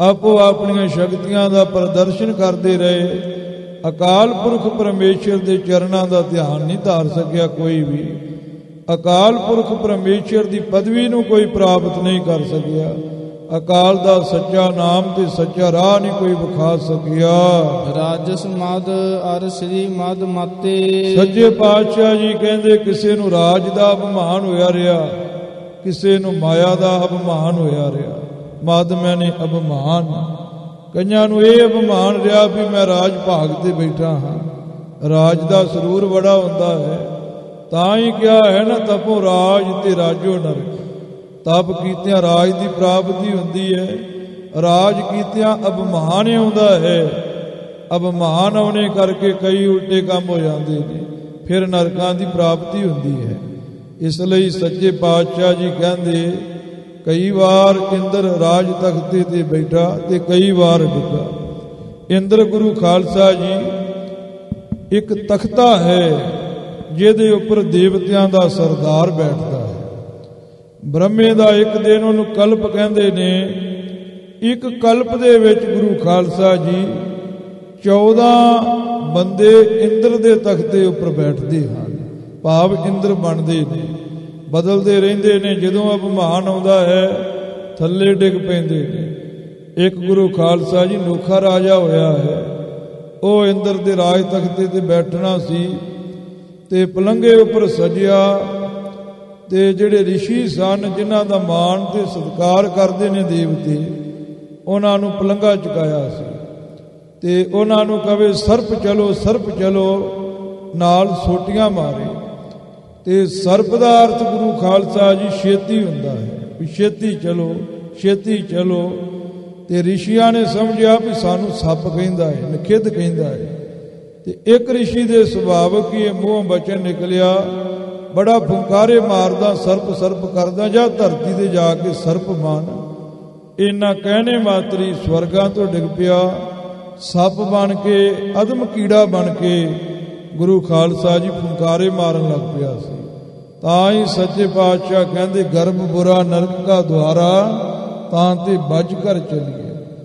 ਆਪੋ ਆਪਣੀਆਂ ਸ਼ਕਤੀਆਂ ਦਾ ਪ੍ਰਦਰਸ਼ਨ ਕਰਦੇ ਰਹੇ। ਅਕਾਲ ਪੁਰਖ ਪਰਮੇਸ਼ਰ ਦੇ ਚਰਨਾਂ ਦਾ ਧਿਆਨ ਨਹੀਂ ਧਾਰ ਸਕਿਆ ਕੋਈ ਵੀ। ਅਕਾਲ ਪੁਰਖ ਪਰਮੇਸ਼ਰ ਦੀ ਪਦਵੀ ਨੂੰ ਕੋਈ ਪ੍ਰਾਪਤ ਨਹੀਂ ਕਰ ਸਕਿਆ। ਅਕਾਲ ਦਾ ਸੱਚਾ ਨਾਮ ਤੇ ਸੱਚਾ ਰਾਹ ਨਹੀਂ ਕੋਈ ਵਿਖਾ ਸਕਿਆ। ਰਾਜਸ ਮਦ ਅਰ ਸ੍ਰੀ ਮਦ ਮਾਤੇ। ਸੱਚੇ ਪਾਤਸ਼ਾਹ ਜੀ ਕਹਿੰਦੇ ਕਿਸੇ ਨੂੰ ਰਾਜ ਦਾ ਅਭਿਮਾਨ ਹੋਇਆ ਰਿਹਾ, ਕਿਸੇ ਨੂੰ ਮਾਇਆ ਦਾ ਅਭਿਮਾਨ ਹੋਇਆ ਰਿਹਾ। ਮਦ ਮੈਨੇ ਅਭਿਮਾਨ। ਕਈਆਂ ਨੂੰ ਇਹ ਅਭਿਮਾਨ ਰਿਹਾ ਵੀ ਮੈਂ ਰਾਜ ਭਾਗ ਤੇ ਬੈਠਾ ਹਾਂ। ਰਾਜ ਦਾ ਸਰੂਰ ਬੜਾ ਹੁੰਦਾ ਹੈ, ਤਾਂ ਹੀ ਕਿਹਾ ਹੈ ਨਾ ਤਪੋ ਰਾਜ ਤੇ ਰਾਜੋ ਨਰਕ। ਤਪ ਕੀਤਿਆਂ ਰਾਜ ਦੀ ਪ੍ਰਾਪਤੀ ਹੁੰਦੀ ਹੈ, ਰਾਜ ਕੀਤਿਆਂ ਅਭਿਮਾਨ ਆਉਂਦਾ ਹੈ। ਅਭਿਮਾਨ ਆਉਣੇ ਕਰਕੇ ਕਈ ਉਲਟੇ ਕੰਮ ਹੋ ਜਾਂਦੇ ਨੇ, ਫਿਰ ਨਰਕਾਂ ਦੀ ਪ੍ਰਾਪਤੀ ਹੁੰਦੀ ਹੈ। ਇਸ ਲਈ ਸੱਚੇ ਪਾਤਸ਼ਾਹ ਜੀ ਕਹਿੰਦੇ ਕਈ ਵਾਰ ਇੰਦਰ ਰਾਜ ਤਖਤੇ ਤੇ ਬੈਠਾ ਤੇ ਕਈ ਵਾਰ ਡਿੱਗਾ। ਇੰਦਰ ਗੁਰੂ ਖਾਲਸਾ ਜੀ ਇੱਕ ਤਖਤਾ ਹੈ ਜਿਹਦੇ ਉੱਪਰ ਦੇਵਤਿਆਂ ਦਾ ਸਰਦਾਰ ਬੈਠਦਾ ਹੈ। ਬ੍ਰਹਮੇ ਦਾ ਇੱਕ ਦਿਨ ਉਹਨੂੰ ਕਲਪ ਕਹਿੰਦੇ ਨੇ। ਇੱਕ ਕਲਪ ਦੇ ਵਿੱਚ ਗੁਰੂ ਖਾਲਸਾ ਜੀ 14 ਬੰਦੇ ਇੰਦਰ ਦੇ ਤਖਤੇ ਉੱਪਰ ਬੈਠਦੇ ਹਨ। ਭਾਵ ਇੰਦਰ ਬਣਦੇ ਨੇ, ਬਦਲਦੇ ਰਹਿੰਦੇ ਨੇ। ਜਦੋਂ ਅਭਿਮਾਨ ਆਉਂਦਾ ਹੈ ਥੱਲੇ ਡਿੱਗ ਪੈਂਦੇ ਨੇ। ਇੱਕ ਗੁਰੂ ਖਾਲਸਾ ਜੀ ਨੋਖਾ ਰਾਜਾ ਹੋਇਆ ਹੈ, ਉਹ ਇੰਦਰ ਦੇ ਰਾਜ ਤਖਤੇ ਤੇ ਬੈਠਣਾ ਸੀ ਤੇ ਪਲੰਘੇ ਉੱਪਰ ਸਜਿਆ ਤੇ ਜਿਹੜੇ ਰਿਸ਼ੀ ਸਨ ਜਿਨ੍ਹਾਂ ਦਾ ਮਾਣ ਤੇ ਸਤਿਕਾਰ ਕਰਦੇ ਨੇ ਦੇਵਤੇ, ਉਹਨਾਂ ਨੂੰ ਪਲੰਘਾ ਚੁਕਾਇਆ ਸੀ ਤੇ ਉਹਨਾਂ ਨੂੰ ਕਹੇ ਸਰਪ ਚਲੋ ਸਰਪ ਚਲੋ, ਨਾਲ ਸੋਟੀਆਂ ਮਾਰੇ। ਤੇ ਸਰਪ ਦਾ ਅਰਥ ਗੁਰੂ ਖਾਲਸਾ ਜੀ ਛੇਤੀ ਹੁੰਦਾ ਹੈ, ਵੀ ਛੇਤੀ ਚਲੋ ਛੇਤੀ ਚਲੋ। ਤੇ ਰਿਸ਼ੀਆਂ ਨੇ ਸਮਝਿਆ ਵੀ ਸਾਨੂੰ ਸੱਪ ਕਹਿੰਦਾ ਹੈ, ਨਖਿੱਧ ਕਹਿੰਦਾ ਹੈ। ਤੇ ਇੱਕ ਰਿਸ਼ੀ ਦੇ ਸੁਭਾਵਕ ਹੀ ਮੂੰਹੋਂ ਬਚਨ ਨਿਕਲਿਆ, ਬੜਾ ਫੁੰਕਾਰੇ ਮਾਰਦਾ ਸਰਪ ਸਰਪ ਕਰਦਾ, ਜਾਂ ਧਰਤੀ ਤੇ ਜਾ ਕੇ ਸਰਪ ਮਾਨ। ਇਹਨਾਂ ਕਹਿਣੇ ਮਾਤਰੀ ਸਵਰਗਾਂ ਤੋਂ ਡਿੱਗ ਪਿਆ, ਸੱਪ ਬਣ ਕੇ, ਅਦਮ ਕੀੜਾ ਬਣ ਕੇ ਗੁਰੂ ਖਾਲਸਾ ਜੀ ਫੁੰਕਾਰੇ ਮਾਰਨ ਲੱਗ ਪਿਆ ਸੀ। ਤਾਂ ਹੀ ਸੱਚੇ ਪਾਤਸ਼ਾਹ ਕਹਿੰਦੇ ਗਰਭ ਬੁਰਾ ਨਰਕ ਕਾ ਦੁਆਰਾ, ਤਾਂ ਤੇ ਬੱਜ ਕਰ ਚਲੀਏ।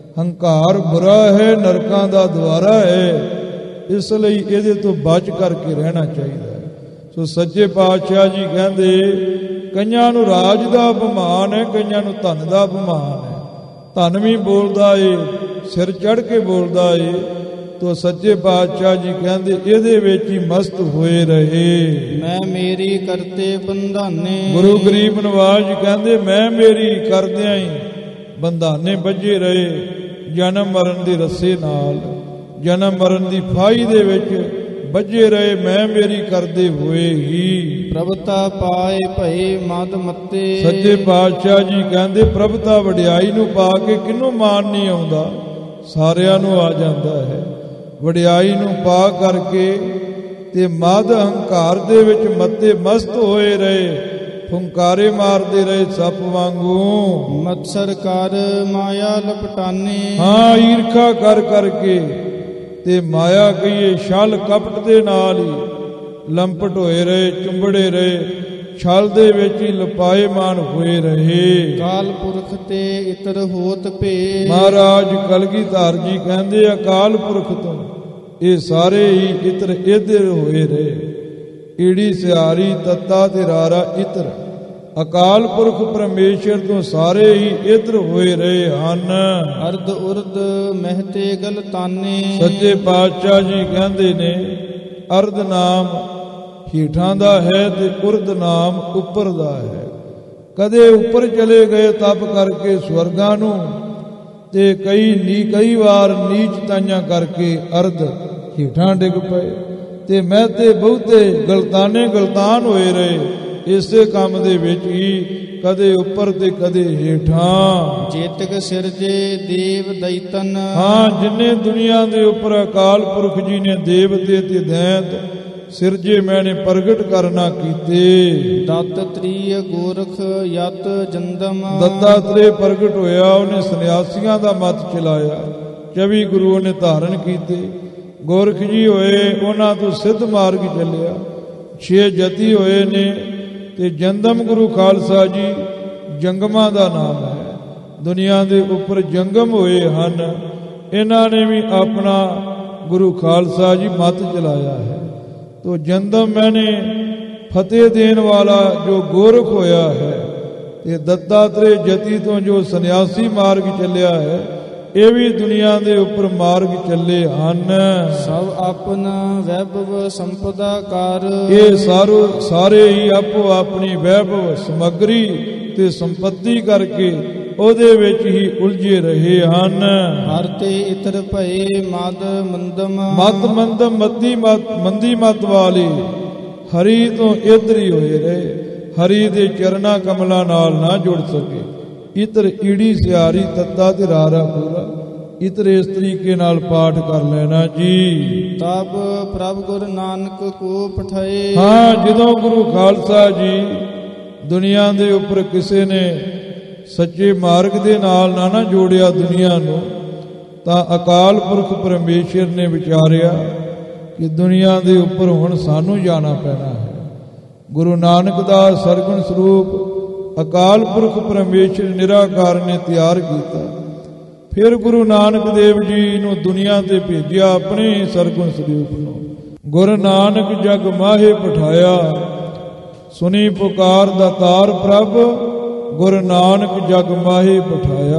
ਹੰਕਾਰ ਬੁਰਾ ਹੈ, ਨਰਕਾਂ ਦਾ ਦੁਆਰਾ ਹੈ, ਇਸ ਲਈ ਇਹਦੇ ਤੋਂ ਬਚ ਕਰਕੇ ਰਹਿਣਾ ਚਾਹੀਦਾ ਹੈ। ਸੋ ਸੱਚੇ ਪਾਤਸ਼ਾਹ ਜੀ ਕਹਿੰਦੇ ਕਈਆਂ ਨੂੰ ਰਾਜ ਦਾ ਅਭਿਮਾਨ ਹੈ, ਕਈਆਂ ਨੂੰ ਧਨ ਦਾ ਅਭਿਮਾਨ ਹੈ। ਧਨ ਵੀ ਬੋਲਦਾ ਏ, ਸਿਰ ਚੜ੍ਹ ਕੇ ਬੋਲਦਾ ਏ। ਤੋ ਸੱਚੇ ਪਾਤਸ਼ਾਹ ਜੀ ਕਹਿੰਦੇ ਇਹਦੇ ਵਿੱਚ ਹੀ ਮਸਤ ਹੋਏ ਰਹੇ। ਮੈਂ ਮੇਰੀ ਕਰਤੇ ਬੰਧਾਨੇ। ਗੁਰੂ ਗਰੀਬ ਨਵਾਜ਼ ਜੀ ਕਹਿੰਦੇ ਮੈਂ ਮੇਰੀ ਕਰਦਿਆਂ ਹੀ ਬੰਧਾਨੇ ਬੱਝੇ ਰਹੇ। ਜਨਮ ਮਰਨ ਦੇ ਰੱਸੇ ਨਾਲ, ਜਨਮ ਮਰਨ ਦੀ ਫਾਈ ਦੇ ਵਿੱਚ ਬੱਝੇ ਰਹੇ। ਮੈਂ ਮੇਰੀ ਕਰਦੇ ਹੋਏ ਹੀ ਪ੍ਰਭਤਾ ਪਾਏ ਭਏ ਮਦ ਮੱਤੇ। ਸੱਚੇ ਪਾਤਸ਼ਾਹ ਜੀ ਕਹਿੰਦੇ ਪ੍ਰਭਤਾ ਵਡਿਆਈ ਨੂੰ ਪਾ ਕੇ ਕਿਹਨੂੰ ਮਾਣ ਨਹੀਂ ਆਉਂਦਾ, ਸਾਰਿਆਂ ਨੂੰ ਆ ਜਾਂਦਾ ਹੈ। ਵਡਿਆਈ ਨੂੰ ਪਾ ਕਰਕੇ ਤੇ ਮਦ ਹੰਕਾਰ ਦੇ ਵਿੱਚ ਮੱਤੇ ਮਸਤ ਹੋਏ ਰਹੇ, ਫੁੰਕਾਰੇ ਮਾਰਦੇ ਰਹੇ ਸੱਪ ਵਾਂਗੂ। ਮਤਸਰ ਕਰ ਮਾਇਆ ਲਪਟਾਨੇ। ਹਾਂ, ਈਰਖਾ ਕਰ ਕਰਕੇ ਤੇ ਮਾਇਆ ਕਹੀਏ ਛਲ ਕਪਟ ਦੇ ਨਾਲ ਹੀ ਲੰਪਟ ਹੋਏ ਰਹੇ, ਚੁੰਬੜੇ ਰਹੇ, ਛਲ ਦੇ ਵਿੱਚ ਹੀ ਲਪਾਏਮਾਨ ਹੋਏ ਰਹੇ। ਕਾਲ ਪੁਰਖ ਤੇ ਇਤਰ ਹੋਤ ਭੇ। ਮਹਾਰਾਜ ਕਲਗੀਧਰ ਜੀ ਕਹਿੰਦੇ ਅਕਾਲ ਪੁਰਖ ਤੋਂ ਇਹ ਸਾਰੇ ਹੀ ਇਤਰ ਇਧਰ ਹੋਏ ਰਹੇ। ਈੜੀ ਸਿਆਰੀ ਤੱਤਾ ਤੇ ਰਾਰਾ ਇਤਰ, ਅਕਾਲ ਪੁਰਖ ਪਰਮੇਸ਼ਰ ਤੋਂ ਸਾਰੇ ਹੀ ਇਧਰ ਹੋਏ ਰਹੇ ਹਨ। ਅਰਧ ਉਰਧ ਮਹਤੇ ਗਲਤਾਨੇ। ਸੱਚੇ ਪਾਤਸ਼ਾਹ ਜੀ ਕਹਿੰਦੇ ਨੇ ਅਰਧ ਨਾਮ ਹੀਠਾਂ ਦਾ ਹੈ ਤੇ ਉਰਧ ਨਾਮ ਉੱਪਰ ਦਾ ਹੈ। ਕਦੇ ਉੱਪਰ ਚਲੇ ਗਏ ਤਪ ਕਰਕੇ ਸਵਰਗਾਂ ਨੂੰ, ਤੇ ਕਈ ਵਾਰ ਨੀਚਤਾਈਆਂ ਕਰਕੇ ਅਰਧ ਹੀਠਾਂ ਡਿੱਗ ਪਏ। ਤੇ ਮਹਿਤੇ ਬਹੁਤੇ ਗਲਤਾਨੇ ਗਲਤਾਨ ਹੋਏ ਰਹੇ ਇਸੇ ਕੰਮ ਦੇ ਵਿੱਚ ਹੀ, ਕਦੇ ਉੱਪਰ ਤੇ ਕਦੇ ਹੇਠਾਂ। ਚੇਤਕ ਸਿਰਜੇ ਦੇਵ ਦੈਤਨ। ਹਾਂ, ਜਿੰਨੇ ਦੁਨੀਆ ਦੇ ਉੱਪਰ ਅਕਾਲ ਪੁਰਖ ਜੀ ਨੇ ਦੇਵਤੇ ਤੇ ਦੈਂਤ ਸਿਰਜੇ ਮੈਨੇ ਪ੍ਰਗਟ ਕਰਨਾ ਕੀਤੇ। ਦਤ ਤ੍ਰੀय ਗੋਰਖ ਯਤ ਜੰਦਮ। ਦੱਤਾਤਰੇ ਪ੍ਰਗਟ ਹੋਇਆ, ਉਹਨੇ ਸੰਨਿਆਸੀਆਂ ਦਾ ਮਤ ਚਲਾਇਆ। 24 ਗੁਰੂ ਉਹਨੇ ਧਾਰਨ ਕੀਤੇ। ਗੋਰਖ ਜੀ ਹੋਏ, ਉਹਨਾਂ ਤੋਂ ਸਿੱਧ ਮਾਰਗ ਚੱਲਿਆ। 6 ਜਤੀ ਹੋਏ ਨੇ ਤੇ ਜੰਦਮ ਗੁਰੂ ਖਾਲਸਾ ਜੀ ਜੰਗਮਾਂ ਦਾ ਨਾਮ ਹੈ। ਦੁਨੀਆ ਦੇ ਉੱਪਰ ਜੰਗਮ ਹੋਏ ਹਨ, ਇਹਨਾਂ ਨੇ ਵੀ ਆਪਣਾ ਗੁਰੂ ਖਾਲਸਾ ਜੀ ਮਤ ਚਲਾਇਆ ਹੈ। ਤੋ ਜੰਦਮ ਮੈਨੇ ਫਤਿਹ ਦੇਣ ਵਾਲਾ ਜੋ ਗੋਰਖ ਹੋਇਆ ਹੈ, ਤੇ ਦੱਤਾਤਰੇ ਜਤੀ ਤੋਂ ਜੋ ਸੰਨਿਆਸੀ ਮਾਰਗ ਚੱਲਿਆ ਹੈ, ਇਹ ਵੀ ਦੁਨੀਆ ਦੇ ਉੱਪਰ ਮਾਰਗ ਚੱਲੇ ਹਨ। ਸਭ ਆਪਣਾ ਵੈਭਵ ਸੰਪਦਾ ਕਰ, ਇਹ ਸਾਰੇ ਹੀ ਆਪੋ ਆਪਣੀ ਵੈਭਵ ਸਮੱਗਰੀ ਤੇ ਸੰਪत्ति ਕਰਕੇ ਉਹਦੇ ਵਿੱਚ ਹੀ ਉਲਝੇ ਰਹੇ ਹਨ। ਹਰ ਤੇ ਇਤਰ ਭਏ ਮਦ ਮੰਦਮ, ਮਤ ਮੰਦਮ ਮੰਦੀ ਮਤ ਵਾਲੇ ਹਰੀ ਤੋਂ ਇੱਧਰ ਹੀ ਹੋਏ ਰਹੇ, ਹਰੀ ਦੇ ਚਰਨਾ ਕਮਲਾਂ ਨਾਲ ਨਾ ਜੁੜ ਸਕੇ। ਇਤਰ ਈੜੀ ਸਿਆਰੀ ਤੱਤਾ ਤੇ ਰਾਰਾ ਪੂਰਾ, ਇਤਰ ਇਸ ਤਰੀਕੇ ਨਾਲ ਪਾਠ ਕਰ ਲੈਣਾ ਜੀ। ਤਬ ਪ੍ਰਭ ਗੁਰੂ ਨਾਨਕ ਕੋ ਪਠਾਏ, ਹਾਂ, ਜਦੋਂ ਗੁਰੂ ਖਾਲਸਾ ਜੀ ਦੁਨੀਆ ਦੇ ਉੱਪਰ ਕਿਸੇ ਨੇ ਸੱਚੇ ਮਾਰਗ ਦੇ ਨਾਲ ਨਾ ਜੋੜਿਆ ਦੁਨੀਆ ਨੂੰ, ਤਾਂ ਅਕਾਲ ਪੁਰਖ ਪਰਮੇਸ਼ਰ ਨੇ ਵਿਚਾਰਿਆ ਕਿ ਦੁਨੀਆ ਦੇ ਉੱਪਰ ਹੁਣ ਸਾਨੂੰ ਜਾਣਾ ਪੈਣਾ ਹੈ। ਗੁਰੂ ਨਾਨਕ ਦਾ ਸਰਗੁਣ ਸਰੂਪ ਅਕਾਲ ਪੁਰਖ ਪਰਮੇਸ਼ਰ ਨਿਰਾਕਾਰ ਨੇ ਤਿਆਰ ਕੀਤਾ। ਫਿਰ ਗੁਰੂ ਨਾਨਕ ਦੇਵ ਜੀ ਨੂੰ ਦੁਨੀਆ ਤੇ ਭੇਜਿਆ ਆਪਣੇ ਸਰਗੁਣ ਸਰੂਪ ਨੂੰ। ਗੁਰੂ ਨਾਨਕ ਜਗ ਮਾਹੇ ਪਠਾਇਆ, ਸੁਣੀ ਪੁਕਾਰ ਦਾਤਾਰ ਪ੍ਰਭ, ਗੁਰੂ ਨਾਨਕ ਜਗ ਮਾਹੇ ਪਠਾਇਆ।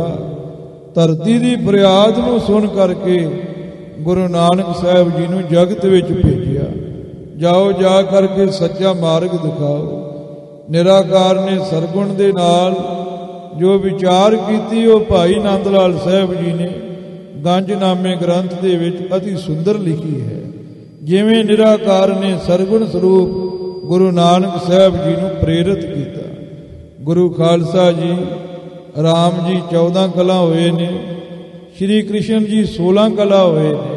ਧਰਤੀ ਦੀ ਫਰਿਆਦ ਨੂੰ ਸੁਣ ਕਰਕੇ ਗੁਰੂ ਨਾਨਕ ਸਾਹਿਬ ਜੀ ਨੂੰ ਜਗਤ ਵਿੱਚ ਭੇਜਿਆ। ਜਾਓ, ਜਾ ਕਰਕੇ ਸੱਚਾ ਮਾਰਗ ਦਿਖਾਓ। ਨਿਰਾਕਾਰ ਨੇ ਸਰਗੁਣ ਦੇ ਨਾਲ ਜੋ ਵਿਚਾਰ ਕੀਤੀ, ਉਹ ਭਾਈ ਨੰਦ ਲਾਲ ਸਾਹਿਬ ਜੀ ਨੇ ਗੰਜਨਾਮੇ ਗ੍ਰੰਥ ਦੇ ਵਿੱਚ ਅਤੀ ਸੁੰਦਰ ਲਿਖੀ ਹੈ। ਜਿਵੇਂ ਨਿਰਾਕਾਰ ਨੇ ਸਰਗੁਣ ਸਰੂਪ ਗੁਰੂ ਨਾਨਕ ਸਾਹਿਬ ਜੀ ਨੂੰ ਪ੍ਰੇਰਿਤ ਕੀਤਾ। ਗੁਰੂ ਖਾਲਸਾ ਜੀ ਰਾਮ ਜੀ 14 ਕਲਾ ਹੋਏ ਨੇ, ਸ਼੍ਰੀ ਕ੍ਰਿਸ਼ਨ ਜੀ 16 ਕਲਾ ਹੋਏ ਨੇ,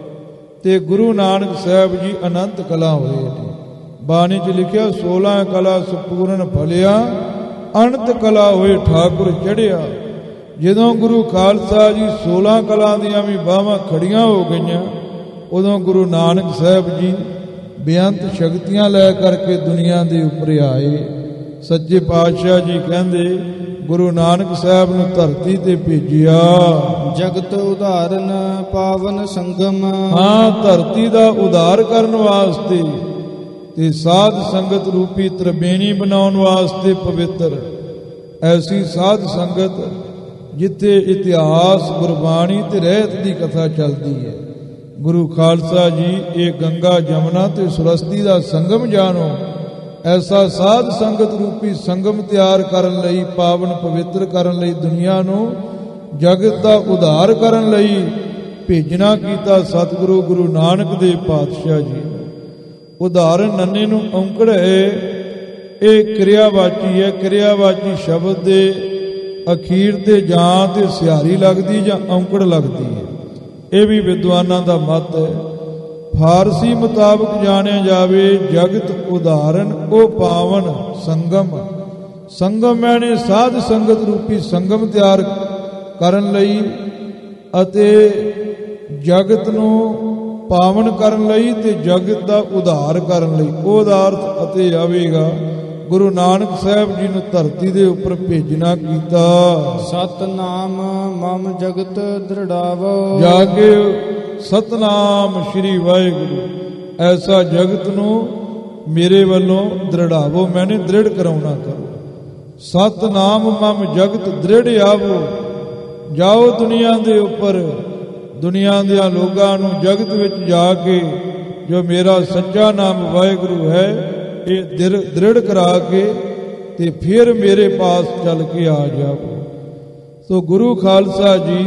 ਤੇ ਗੁਰੂ ਨਾਨਕ ਸਾਹਿਬ ਜੀ ਅਨੰਤ ਕਲਾ ਹੋਏ ਨੇ। ਬਾਣੀ 'ਚ ਲਿਖਿਆ 16 ਕਲਾ ਸੰਪੂਰਨ ਫਲਿਆ, ਅਨੰਤ ਕਲਾ ਹੋਏ ਠਾਕੁਰ ਚੜ੍ਹਿਆ। ਜਦੋਂ ਗੁਰੂ ਖਾਲਸਾ ਜੀ 16 ਕਲਾ ਦੀਆਂ ਵੀ ਬਾਹਾਂ ਖੜੀਆਂ ਹੋ ਗਈਆਂ, ਉਦੋਂ ਗੁਰੂ ਨਾਨਕ ਸਾਹਿਬ ਜੀ ਬੇਅੰਤ ਸ਼ਕਤੀਆਂ ਲੈ ਕਰਕੇ ਦੁਨੀਆ ਦੇ ਉੱਪਰ ਆਏ। ਸੱਚੇ ਪਾਤਸ਼ਾਹ ਜੀ ਕਹਿੰਦੇ ਗੁਰੂ ਨਾਨਕ ਸਾਹਿਬ ਨੂੰ ਧਰਤੀ ਤੇ ਭੇਜਿਆ। ਜਗਤ ਉਧਾਰਨ ਪਾਵਨ ਸੰਗਮ, ਹਾਂ, ਧਰਤੀ ਦਾ ਉਧਾਰ ਕਰਨ ਵਾਸਤੇ ਤੇ ਸਾਧ ਸੰਗਤ ਰੂਪੀ ਤ੍ਰਿਵੇਣੀ ਬਣਾਉਣ ਵਾਸਤੇ ਪਵਿੱਤਰ ਐਸੀ ਸਾਧ ਸੰਗਤ ਜਿੱਥੇ ਇਤਿਹਾਸ, ਗੁਰਬਾਣੀ ਤੇ ਰਹਿਤ ਦੀ ਕਥਾ ਚੱਲਦੀ ਹੈ। ਗੁਰੂ ਖਾਲਸਾ ਜੀ ਇਹ ਗੰਗਾ ਜਮਨਾ ਤੇ ਸਰਸਤੀ ਦਾ ਸੰਗਮ ਜਾਣੋ। ਐਸਾ ਸਾਧ ਸੰਗਤ ਰੂਪੀ ਸੰਗਮ ਤਿਆਰ ਕਰਨ ਲਈ, ਪਾਵਨ ਪਵਿੱਤਰ ਕਰਨ ਲਈ, ਦੁਨੀਆ ਨੂੰ ਜਗਤ ਦਾ ਉਧਾਰ ਕਰਨ ਲਈ ਭੇਜਣਾ ਕੀਤਾ ਸਤਿਗੁਰੂ ਗੁਰੂ ਨਾਨਕ ਦੇਵ ਪਾਤਸ਼ਾਹ ਜੀ। ਉਦਾਹਰਨ ਨੰਨੇ ਨੂੰ ਔਂਕੜ ਹੈ, ਇਹ ਕਿਰਿਆਵਾਚੀ ਹੈ। ਕਿਰਿਆਵਾਚੀ ਸ਼ਬਦ ਦੇ ਅਖੀਰ ਤੇ ਜਾਂ ਤੇ ਸਿਹਾਰੀ ਲੱਗਦੀ ਜਾਂ ਔਂਕੜ ਲੱਗਦੀ ਹੈ। ਇਹ ਵੀ ਵਿਦਵਾਨਾਂ ਦਾ ਮਤ ਹੈ। ਫਾਰਸੀ ਮੁਤਾਬਕ ਜਾਣਿਆ ਜਾਵੇ, ਜਗਤ ਉਦਾਹਰਨ ਉਹ ਪਾਵਨ ਸੰਗਮ। ਸੰਗਮ ਮੈਨੇ ਸਾਧ ਸੰਗਤ ਰੂਪੀ ਸੰਗਮ ਤਿਆਰ ਕਰਨ ਲਈ ਅਤੇ ਜਗਤ ਨੂੰ ਪਾਵਨ ਕਰਨ ਲਈ ਤੇ ਜਗਤ ਦਾ ਉਧਾਰ ਕਰਨ ਲਈ। ਉਹਦਾ ਅਰਥ ਅਤੇ ਆਵੇਗਾ ਗੁਰੂ ਨਾਨਕ ਸਾਹਿਬ ਜੀ ਨੂੰ ਧਰਤੀ ਦੇ ਉੱਪਰ ਭੇਜਣਾ ਕੀਤਾ। ਸਤਨਾਮ ਮਮ ਜਗਤ ਦ੍ਰਿੜਾਵੋ, ਜਾ ਕੇ ਸਤਨਾਮ ਸ਼੍ਰੀ ਵਾਹਿਗੁਰੂ ਐਸਾ ਜਗਤ ਨੂੰ ਮੇਰੇ ਵੱਲੋਂ ਦ੍ਰਿੜਾਵੋ, ਮੈਨੇ ਦ੍ਰਿੜ ਕਰਾਉਣਾ ਕਰੋ। ਸਤਨਾਮ ਮਮ ਜਗਤ ਦ੍ਰਿੜ ਆਵੋ, ਜਾਓ ਦੁਨੀਆ ਦੇ ਉੱਪਰ, ਦੁਨੀਆ ਦੇ ਲੋਕਾਂ ਨੂੰ ਜਗਤ ਵਿੱਚ ਜਾ ਕੇ ਜੋ ਮੇਰਾ ਸੱਚਾ ਨਾਮ ਵਾਹਿਗੁਰੂ ਹੈ ਇਹ ਦ੍ਰਿੜ ਕਰਾ ਕੇ ਤੇ ਫਿਰ ਮੇਰੇ ਪਾਸ ਚੱਲ ਕੇ ਆ ਜਾਓ। ਸੋ ਗੁਰੂ ਖਾਲਸਾ ਜੀ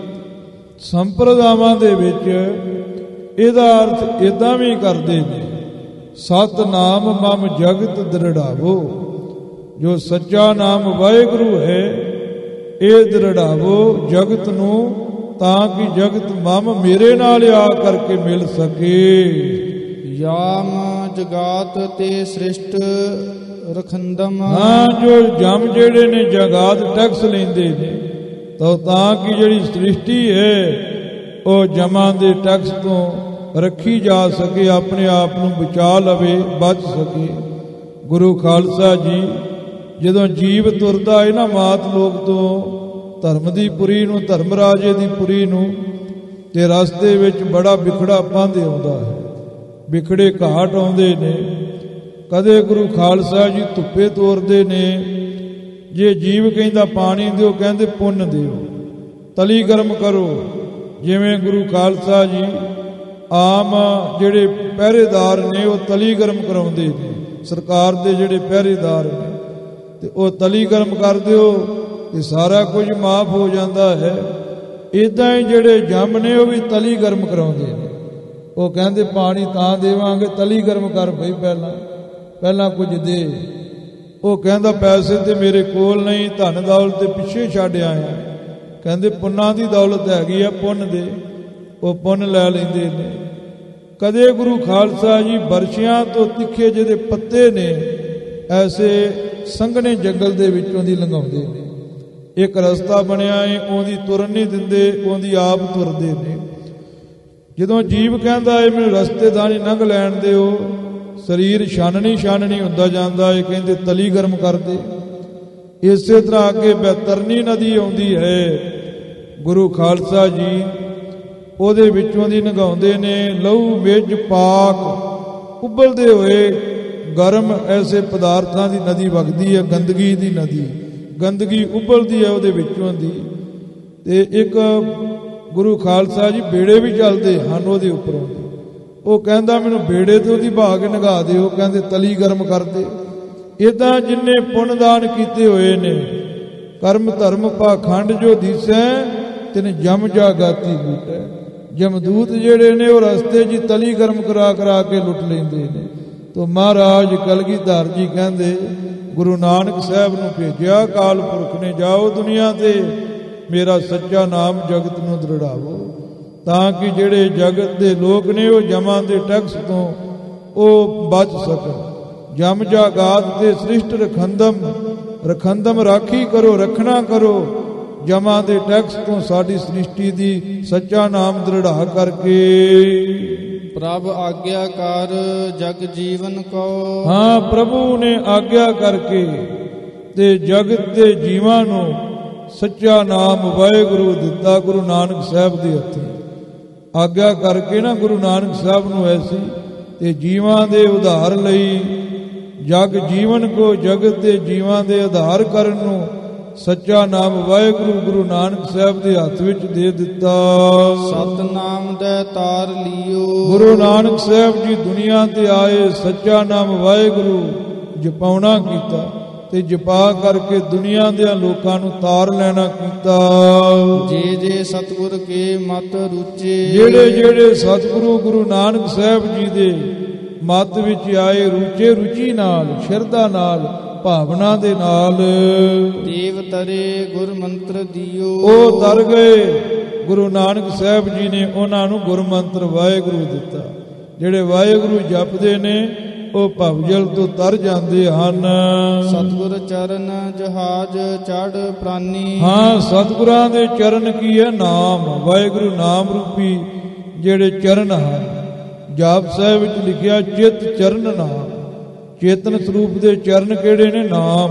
ਸੰਪਰਦਾਵਾਂ ਦੇ ਵਿੱਚ ਇਹਦਾ ਅਰਥ ਇਦਾਂ ਵੀ ਕਰਦੇ ਨੇ, ਸਤਨਾਮ ਮਮ ਜਗਤ ਦ੍ਰਿੜਾਵੋ, ਜੋ ਸੱਚਾ ਨਾਮ ਵਾਹਿਗੁਰੂ ਹੈ ਇਹ ਦ੍ਰਿੜਾਵੋ ਜਗਤ ਨੂੰ, ਤਾਂ ਕਿ ਜਗਤ ਮਮ ਮੇਰੇ ਨਾਲ ਆ ਕਰਕੇ ਮਿਲ ਸਕੇ। ਯਾਮ ਜਗਾਤ ਤੇ ਸ੍ਰਿਸ਼ਟ ਰਖੰਦਮ, ਹਾਂ, ਜੋ ਜਮ ਜਿਹੜੇ ਨੇ ਜਗਾਤ ਟੈਕਸ ਲੈਂਦੇ ਨੇ, ਤਾਂ ਕਿ ਜਿਹੜੀ ਸ੍ਰਿਸ਼ਟੀ ਹੈ ਉਹ ਜਮਾਂ ਦੇ ਟੈਕਸ ਤੋਂ ਰੱਖੀ ਜਾ ਸਕੇ, ਆਪਣੇ ਆਪ ਨੂੰ ਬਚਾ ਲਵੇ, ਬਚ ਸਕੇ। ਗੁਰੂ ਖਾਲਸਾ ਜੀ ਜਦੋਂ ਜੀਵ ਤੁਰਦਾ ਹੈ ਨਾ ਮਾਤ ਲੋਕ ਤੋਂ, ਧਰਮ ਦੀ ਪੁਰੀ ਨੂੰ, ਧਰਮ ਰਾਜੇ ਦੀ ਪੁਰੀ ਨੂੰ, ਤੇ ਰਸਤੇ ਵਿੱਚ ਬੜਾ ਵਿਖੜਾ ਪਾਂਦੇ ਆਉਂਦਾ ਹੈ। ਵਿਖੜੇ ਘਾਟ ਆਉਂਦੇ ਨੇ। ਕਦੇ ਗੁਰੂ ਖਾਲਸਾ ਜੀ ਧੁੱਪੇ ਤੋਰਦੇ ਨੇ। ਜੇ ਜੀਵ ਕਹਿੰਦਾ ਪਾਣੀ ਦਿਓ, ਕਹਿੰਦੇ ਪੁੰਨ ਦਿਓ, ਤਲੀ ਗਰਮ ਕਰੋ। ਜਿਵੇਂ ਗੁਰੂ ਖਾਲਸਾ ਜੀ ਆਮ ਜਿਹੜੇ ਪਹਿਰੇਦਾਰ ਨੇ ਉਹ ਤਲੀ ਗਰਮ ਕਰਾਉਂਦੇ ਨੇ, ਸਰਕਾਰ ਦੇ ਜਿਹੜੇ ਪਹਿਰੇਦਾਰ ਨੇ, ਤੇ ਉਹ ਤਲੀ ਗਰਮ ਕਰ ਦਿਓ ਤੇ ਸਾਰਾ ਕੁਝ ਮਾਫ ਹੋ ਜਾਂਦਾ ਹੈ। ਇੱਦਾਂ ਹੀ ਜਿਹੜੇ ਜੰਮ ਨੇ ਉਹ ਵੀ ਤਲੀ ਗਰਮ ਕਰਾਉਂਦੇ ਨੇ। ਉਹ ਕਹਿੰਦੇ ਪਾਣੀ ਤਾਂ ਦੇਵਾਂਗੇ, ਤਲੀ ਗਰਮ ਕਰ ਭਈ, ਪਹਿਲਾਂ ਕੁਝ ਦੇ। ਉਹ ਕਹਿੰਦਾ ਪੈਸੇ ਤੇ ਮੇਰੇ ਕੋਲ ਨਹੀਂ, ਧਨ ਦੌਲਤ ਤੇ ਪਿੱਛੇ ਛੱਡ ਆਇਆ। ਕਹਿੰਦੇ ਪੁੰਨਾਂ ਦੀ ਦੌਲਤ ਹੈਗੀ ਆ, ਪੁੰਨ ਦੇ। ਉਹ ਪੁੰਨ ਲੈ ਲੈਂਦੇ ਨੇ। ਕਦੇ ਗੁਰੂ ਖਾਲਸਾ ਜੀ ਬਰਸ਼ਿਆਂ ਤੋਂ ਤਿੱਖੇ ਜਿਹਦੇ ਪੱਤੇ ਨੇ ਐਸੇ ਸੰਘਣੇ ਜੰਗਲ ਦੇ ਵਿੱਚੋਂ ਦੀ ਲੰਘਾਉਂਦੇ ਨੇ। ਇੱਕ ਰਸਤਾ ਬਣਿਆ ਏ, ਉਹਦੀ ਤੁਰਨ ਨਹੀਂ ਦਿੰਦੇ, ਉਹਦੀ ਆਪ ਤੁਰਦੇ ਨੇ। ਜਦੋਂ ਜੀਵ ਕਹਿੰਦਾ ਏ ਮੈਨੂੰ ਰਸਤੇ ਦਾ ਨਹੀਂ ਲੰਘ ਲੈਣ ਦਿਓ, ਸਰੀਰ ਛਾਨਣੀ ਹੁੰਦਾ ਜਾਂਦਾ ਏ, ਕਹਿੰਦੇ ਤਲੀ ਗਰਮ ਕਰਦੇ। ਇਸੇ ਤਰ੍ਹਾਂ ਅੱਗੇ ਬੈਤਰਨੀ ਨਦੀ ਆਉਂਦੀ ਹੈ। ਗੁਰੂ ਖਾਲਸਾ ਜੀ ਉਹਦੇ ਵਿੱਚੋਂ ਦੀ ਲੰਘਾਉਂਦੇ ਨੇ। ਲਹੂ ਮਿੱਝ ਪਾਕ ਉਬਲਦੇ ਹੋਏ ਗਰਮ ਐਸੇ ਪਦਾਰਥਾਂ ਦੀ ਨਦੀ ਵਗਦੀ ਹੈ, ਗੰਦਗੀ ਦੀ ਨਦੀ, ਗੰਦਗੀ ਉਬਲਦੀ ਹੈ ਉਹਦੇ ਵਿੱਚੋਂ ਦੀ। ਤੇ ਇੱਕ ਗੁਰੂ ਖਾਲਸਾ ਜੀ ਬੇੜੇ ਵੀ ਚੱਲਦੇ ਹਨ ਉਹਦੇ ਉੱਪਰੋਂ। ਉਹ ਕਹਿੰਦਾ ਮੈਨੂੰ ਬੇੜੇ ਤੇ ਉਹਦੀ ਬਹਾ ਕੇ ਨਗਾ ਦਿਓ, ਕਹਿੰਦੇ ਤਲੀ ਗਰਮ ਕਰਦੇ। ਇਦਾਂ ਜਿੰਨੇ ਪੁੰਨਦਾਨ ਕੀਤੇ ਹੋਏ ਨੇ, ਕਰਮ ਧਰਮ ਪਾਖੰਡ ਜੋ ਦੀਸੈ ਤਿਨ ਜਮ ਜਾਗਾਤੀ ਬੂਟੈ। ਜਮਦੂਤ ਜਿਹੜੇ ਨੇ ਉਹ ਰਸਤੇ 'ਚ ਤਲੀ ਗਰਮ ਕਰਾ ਕੇ ਲੁੱਟ ਲੈਂਦੇ ਨੇ। ਤੋ ਮਹਾਰਾਜ ਕਲਗੀਧਰ ਜੀ ਕਹਿੰਦੇ ਗੁਰੂ ਨਾਨਕ ਸਾਹਿਬ ਨੂੰ ਭੇਜਿਆ ਕਾਲ ਪੁਰਖ ਨੇ, ਜਾਓ ਦੁਨੀਆ ਤੇ ਮੇਰਾ ਸੱਚਾ ਨਾਮ ਜਗਤ ਨੂੰ ਦ੍ਰਿੜਾਵੋ, ਤਾਂ ਕਿ ਜਿਹੜੇ ਜਗਤ ਦੇ ਲੋਕ ਨੇ ਉਹ ਜਮਾਂ ਦੇ ਟੈਕਸ ਤੋਂ ਉਹ ਬਚ ਸਕਣ। ਜਮ ਜਾਗਾਤ ਤੇ ਸ੍ਰਿਸ਼ਟ ਰਖੰਦਮ ਰਾਖੀ ਕਰੋ, ਰੱਖਣਾ ਕਰੋ ਜਮਾਂ ਦੇ ਟੈਕਸ ਤੋਂ ਸਾਡੀ ਸ੍ਰਿਸ਼ਟੀ ਦੀ ਸੱਚਾ ਨਾਮ ਦ੍ਰਿੜਾ ਕਰਕੇ। ਪ੍ਰਭ ਆਗਿਆਕਾਰ ਜਗ ਜੀਵਨ ਕੋ। ਹਾਂ, ਪ੍ਰਭੂ ਨੇ ਆਗਿਆ ਕਰਕੇ ਤੇ ਜਗਤ ਦੇ ਜੀਵਾਂ ਨੂੰ ਸੱਚਾ ਨਾਮ ਵਾਹਿਗੁਰੂ ਦਿੱਤਾ ਗੁਰੂ ਨਾਨਕ ਸਾਹਿਬ ਦੇ ਹੱਥੀਂ। ਆਗਿਆ ਕਰਕੇ ਨਾ ਗੁਰੂ ਨਾਨਕ ਸਾਹਿਬ ਨੂੰ ਐਸੀ, ਤੇ ਜੀਵਾਂ ਦੇ ਉਧਾਰ ਲਈ ਜਗ ਜੀਵਨ ਕੋ, ਜਗਤ ਦੇ ਜੀਵਾਂ ਦੇ ਆਧਾਰ ਕਰਨ ਨੂੰ ਸੱਚਾ ਨਾਮ ਵਾਹਿਗੁਰੂ ਗੁਰੂ ਨਾਨਕ ਸਾਹਿਬ ਦੇ ਹੱਥ ਵਿੱਚ ਦੇ ਦਿੱਤਾ। ਸਤਨਾਮ ਦੇ ਤਾਰ ਲਿਓ। ਗੁਰੂ ਨਾਨਕ ਸਾਹਿਬ ਜੀ ਦੁਨੀਆ ਤੇ ਆਏ, ਸੱਚਾ ਨਾਮ ਵਾਹਿਗੁਰੂ ਜਪਾਉਣਾ ਕੀਤਾ ਤੇ ਜਪਾ ਕਰਕੇ ਦੁਨੀਆ ਦੇ ਲੋਕਾਂ ਨੂੰ ਤਾਰ ਲੈਣਾ ਕੀਤਾ। ਜੇ ਸਤਿਗੁਰ ਕੇ ਮਤ ਰੁਚੇ। ਜਿਹੜੇ ਸਤਿਗੁਰੂ ਗੁਰੂ ਨਾਨਕ ਸਾਹਿਬ ਜੀ ਦੇ ਮਤ ਵਿੱਚ ਆਏ, ਰੁਚੇ ਰੁਚੀ ਨਾਲ, ਸ਼ਰਧਾ ਨਾਲ, ਭਾਵਨਾ ਦੇ ਨਾਲ, ਦੇਵ ਤਰੇ ਗੁਰ ਮੰਤਰ ਦਿਓ। ਉਹ ਤਰ ਗਏ। ਗੁਰੂ ਨਾਨਕ ਸਾਹਿਬ ਜੀ ਨੇ ਉਹਨਾਂ ਨੂੰ ਗੁਰਮੰਤਰ ਵਾਹਿਗੁਰੂ ਦਿੱਤਾ। ਜਿਹੜੇ ਵਾਹਿਗੁਰੂ ਜਪਦੇ ਨੇ ਉਹ ਭਵਜਲ ਤੋਂ ਤਰ ਜਾਂਦੇ ਹਨ। ਸਤਿਗੁਰ ਚਰਨ ਜਹਾਜ ਚੜ ਪ੍ਰਾਨੀ। ਹਾਂ, ਸਤਿਗੁਰਾਂ ਦੇ ਚਰਨ ਕੀ ਹੈ? ਨਾਮ, ਵਾਹਿਗੁਰੂ ਨਾਮ ਰੂਪੀ ਜਿਹੜੇ ਚਰਨ ਹਨ। ਜਾਪ ਸਾਹਿਬ ਵਿੱਚ ਲਿਖਿਆ ਚਿਤ ਚਰਨ ਨਾਮ। ਚੇਤਨ ਸਰੂਪ ਦੇ ਚਰਨ ਕਿਹੜੇ ਨੇ?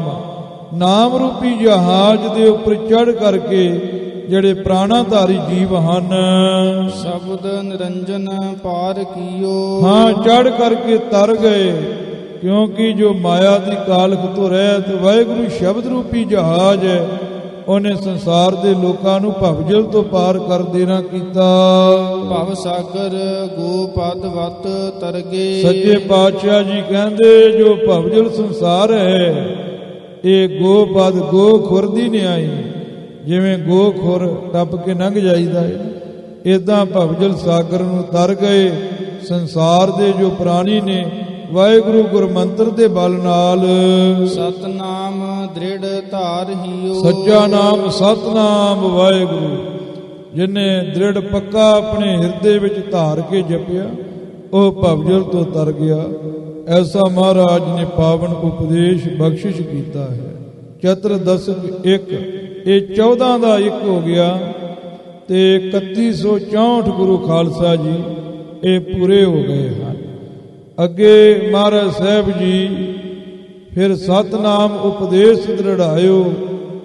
ਨਾਮ ਰੂਪੀ ਜਹਾਜ਼ ਦੇ ਉੱਪਰ ਚੜ ਕਰਕੇ ਜਿਹੜੇ ਪ੍ਰਾਣਾਧਾਰੀ ਜੀਵ ਹਨ। ਸ਼ਬਦ ਨਿਰੰਜਨ ਪਾਰ ਕੀਓ। ਹਾਂ, ਚੜ ਕਰਕੇ ਤਰ ਗਏ, ਕਿਉਂਕਿ ਜੋ ਮਾਇਆ ਦੀ ਕਾਲਖ ਤੋਂ ਰਹਿਤ ਵਾਹਿਗੁਰੂ ਸ਼ਬਦ ਰੂਪੀ ਜਹਾਜ਼ ਹੈ, ਉਹਨੇ ਸੰਸਾਰ ਦੇ ਲੋਕਾਂ ਨੂੰ ਭਵਜਲ ਤੋਂ ਪਾਰ ਕਰ ਦੇਣਾ ਕੀਤਾ। ਭਵ ਸਾਗਰ ਗੋਪਦ ਵਤ ਤਰਗੇ। ਸੱਚੇ ਪਾਤਸ਼ਾਹ ਜੀ ਕਹਿੰਦੇ ਜੋ ਭਵਜਲ ਸੰਸਾਰ ਹੈ, ਇਹ ਗੋਪਦ ਗੋ ਖੁਰਦੀ ਨਹੀਂ ਆਈ। ਜਿਵੇਂ ਗੋ ਖੁਰ ਟੱਪ ਕੇ ਲੰਘ ਜਾਈਦਾ ਹੈ, ਇਦਾਂ ਭਵਜਲ ਸਾਗਰ ਨੂੰ ਤਰ ਗਏ। ਸੰਸਾਰ ਦੇ ਜੋ ਪ੍ਰਾਣੀ ਨੇ ਵਾਹਿਗੁਰੂ ਗੁਰਮੰਤਰ ਦੇ ਬਲ ਨਾਲ। ਸਤਨਾਮ ਦ੍ਰਿੜ ਧਾਰ ਹੀਓ। ਸੱਚਾ ਨਾਮ ਸਤਨਾਮ ਵਾਹਿਗੁਰੂ ਜਿਹਨੇ ਦ੍ਰਿੜ ਪੱਕਾ ਆਪਣੇ ਹਿਰਦੇ ਵਿੱਚ ਧਾਰ ਕੇ ਜਪਿਆ, ਉਹ ਭਵਜਲ ਤੋਂ ਤਰ ਗਿਆ। ਐਸਾ ਮਹਾਰਾਜ ਨੇ ਪਾਵਨ ਉਪਦੇਸ਼ ਬਖਸ਼ਿਸ਼ ਕੀਤਾ ਹੈ। ਚਤੁਰ ਦਸਕ 1, ਇਹ 14 ਦਾ 1 ਹੋ ਗਿਆ ਤੇ 3164 ਗੁਰੂ ਖਾਲਸਾ ਜੀ ਇਹ ਪੂਰੇ ਹੋ ਗਏ ਹਨ। ਅੱਗੇ ਮਹਾਰਾਜ ਸਾਹਿਬ ਜੀ ਫਿਰ ਸਤਨਾਮ ਉਪਦੇਸ਼ ਦ੍ਰਿੜਾਇਓ,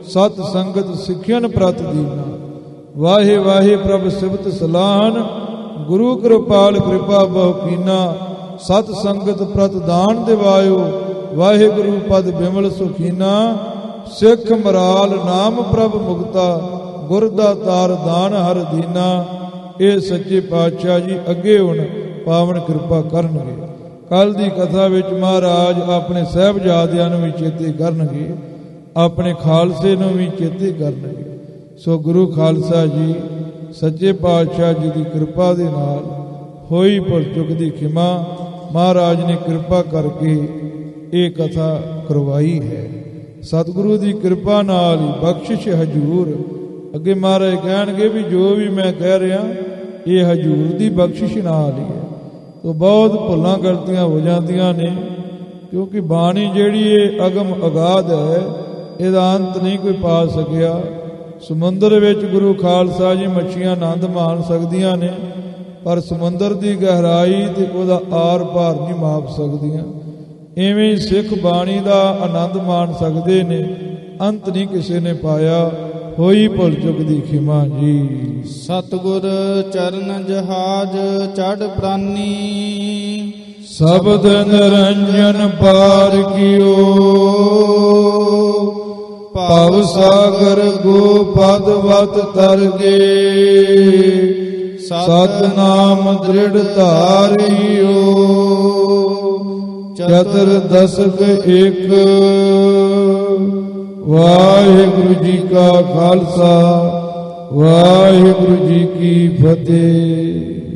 ਸਤ ਸੰਗਤ ਸਿੱਖਿਆਨ ਪ੍ਰਤ ਦੀਨਾ। ਵਾਹੇ ਵਾਹੇ ਪ੍ਰਭ ਸਿਫਤ ਸਲਾਹਨ, ਗੁਰੂ ਕਿਰਪਾਲ ਕਿਰਪਾ ਬਹੁ ਕੀਨਾ। ਸਤ ਸੰਗਤ ਪ੍ਰਤ ਦਾਨ ਦਿਵਾਇਓ, ਵਾਹਿਗੁਰੂ ਪਦ ਬਿਮਲ ਸੁਖੀਨਾ। ਸਿੱਖ ਮਰਾਲ ਨਾਮ ਪ੍ਰਭ ਮੁਕਤਾ, ਗੁਰ ਦਾ ਤਾਰ ਦਾਨ ਹਰ ਦੀਨਾ। ਇਹ ਸੱਚੇ ਪਾਤਸ਼ਾਹ ਜੀ ਅੱਗੇ ਹੁਣ ਪਾਵਨ ਕਿਰਪਾ ਕਰਨਗੇ। ਕੱਲ ਦੀ ਕਥਾ ਵਿੱਚ ਮਹਾਰਾਜ ਆਪਣੇ ਸਾਹਿਬਜ਼ਾਦਿਆਂ ਨੂੰ ਵੀ ਚੇਤੇ ਕਰਨਗੇ, ਆਪਣੇ ਖਾਲਸੇ ਨੂੰ ਵੀ ਚੇਤੇ ਕਰਨਗੇ। ਸੋ ਗੁਰੂ ਖਾਲਸਾ ਜੀ ਸੱਚੇ ਪਾਤਸ਼ਾਹ ਜੀ ਦੀ ਕਿਰਪਾ ਦੇ ਨਾਲ ਹੋਈ ਭੁੱਲ ਚੁੱਕ ਦੀ ਖਿਮਾ ਮਹਾਰਾਜ ਨੇ ਕਿਰਪਾ ਕਰਕੇ ਇਹ ਕਥਾ ਕਰਵਾਈ ਹੈ। ਸਤਿਗੁਰੂ ਦੀ ਕਿਰਪਾ ਨਾਲ ਹੀ ਬਖਸ਼ਿਸ਼ ਹਜੂਰ। ਅੱਗੇ ਮਹਾਰਾਜ ਕਹਿਣਗੇ ਵੀ ਜੋ ਵੀ ਮੈਂ ਕਹਿ ਰਿਹਾ ਇਹ ਹਜੂਰ ਦੀ ਬਖਸ਼ਿਸ਼ ਨਾਲ ਹੀ ਹੈ। ਤੋ ਬਹੁਤ ਭੁੱਲਾਂ ਗਲਤੀਆਂ ਹੋ ਜਾਂਦੀਆਂ ਨੇ, ਕਿਉਂਕਿ ਬਾਣੀ ਜਿਹੜੀ ਇਹ ਅਗਮ ਅਗਾਧ ਹੈ, ਇਹਦਾ ਅੰਤ ਨਹੀਂ ਕੋਈ ਪਾ ਸਕਿਆ। ਸਮੁੰਦਰ ਵਿੱਚ ਗੁਰੂ ਖਾਲਸਾ ਜੀ ਮੱਛੀਆਂ ਆਨੰਦ ਮਾਣ ਸਕਦੀਆਂ ਨੇ, ਪਰ ਸਮੁੰਦਰ ਦੀ ਗਹਿਰਾਈ ਤੇ ਉਹਦਾ ਆਰ ਪਾਰ ਨਹੀਂ ਮਾਪ ਸਕਦੀਆਂ। ਇਵੇਂ ਸਿੱਖ ਬਾਣੀ ਦਾ ਆਨੰਦ ਮਾਣ ਸਕਦੇ ਨੇ, ਅੰਤ ਨਹੀਂ ਕਿਸੇ ਨੇ ਪਾਇਆ। ਹੋਈ ਭੁੱਲ ਚੁੱਕ ਦੀ ਖਿਮਾ ਜੀ। ਸਤਿਗੁਰ ਚਰਨ ਜਹਾਜ ਚੜ ਪ੍ਰਾਨੀ, ਸ਼ਬਦ ਨਿਰੰਜਨ ਪਾਰ ਕੀਓ। ਭਵ ਸਾਗਰ ਗੋ ਪਦ ਵਤ ਤਰ ਗੇ, ਸਤ ਨਾਮ ਦ੍ਰਿੜ ਧਾਰਿਓ। ਚਤੁਰ ਦਸਕ ਇੱਕ। ਵਾਹਿਗੁਰੂ ਜੀ ਕਾ ਖਾਲਸਾ, ਵਾਹਿਗੁਰੂ ਜੀ ਕੀ ਫਤਿਹ।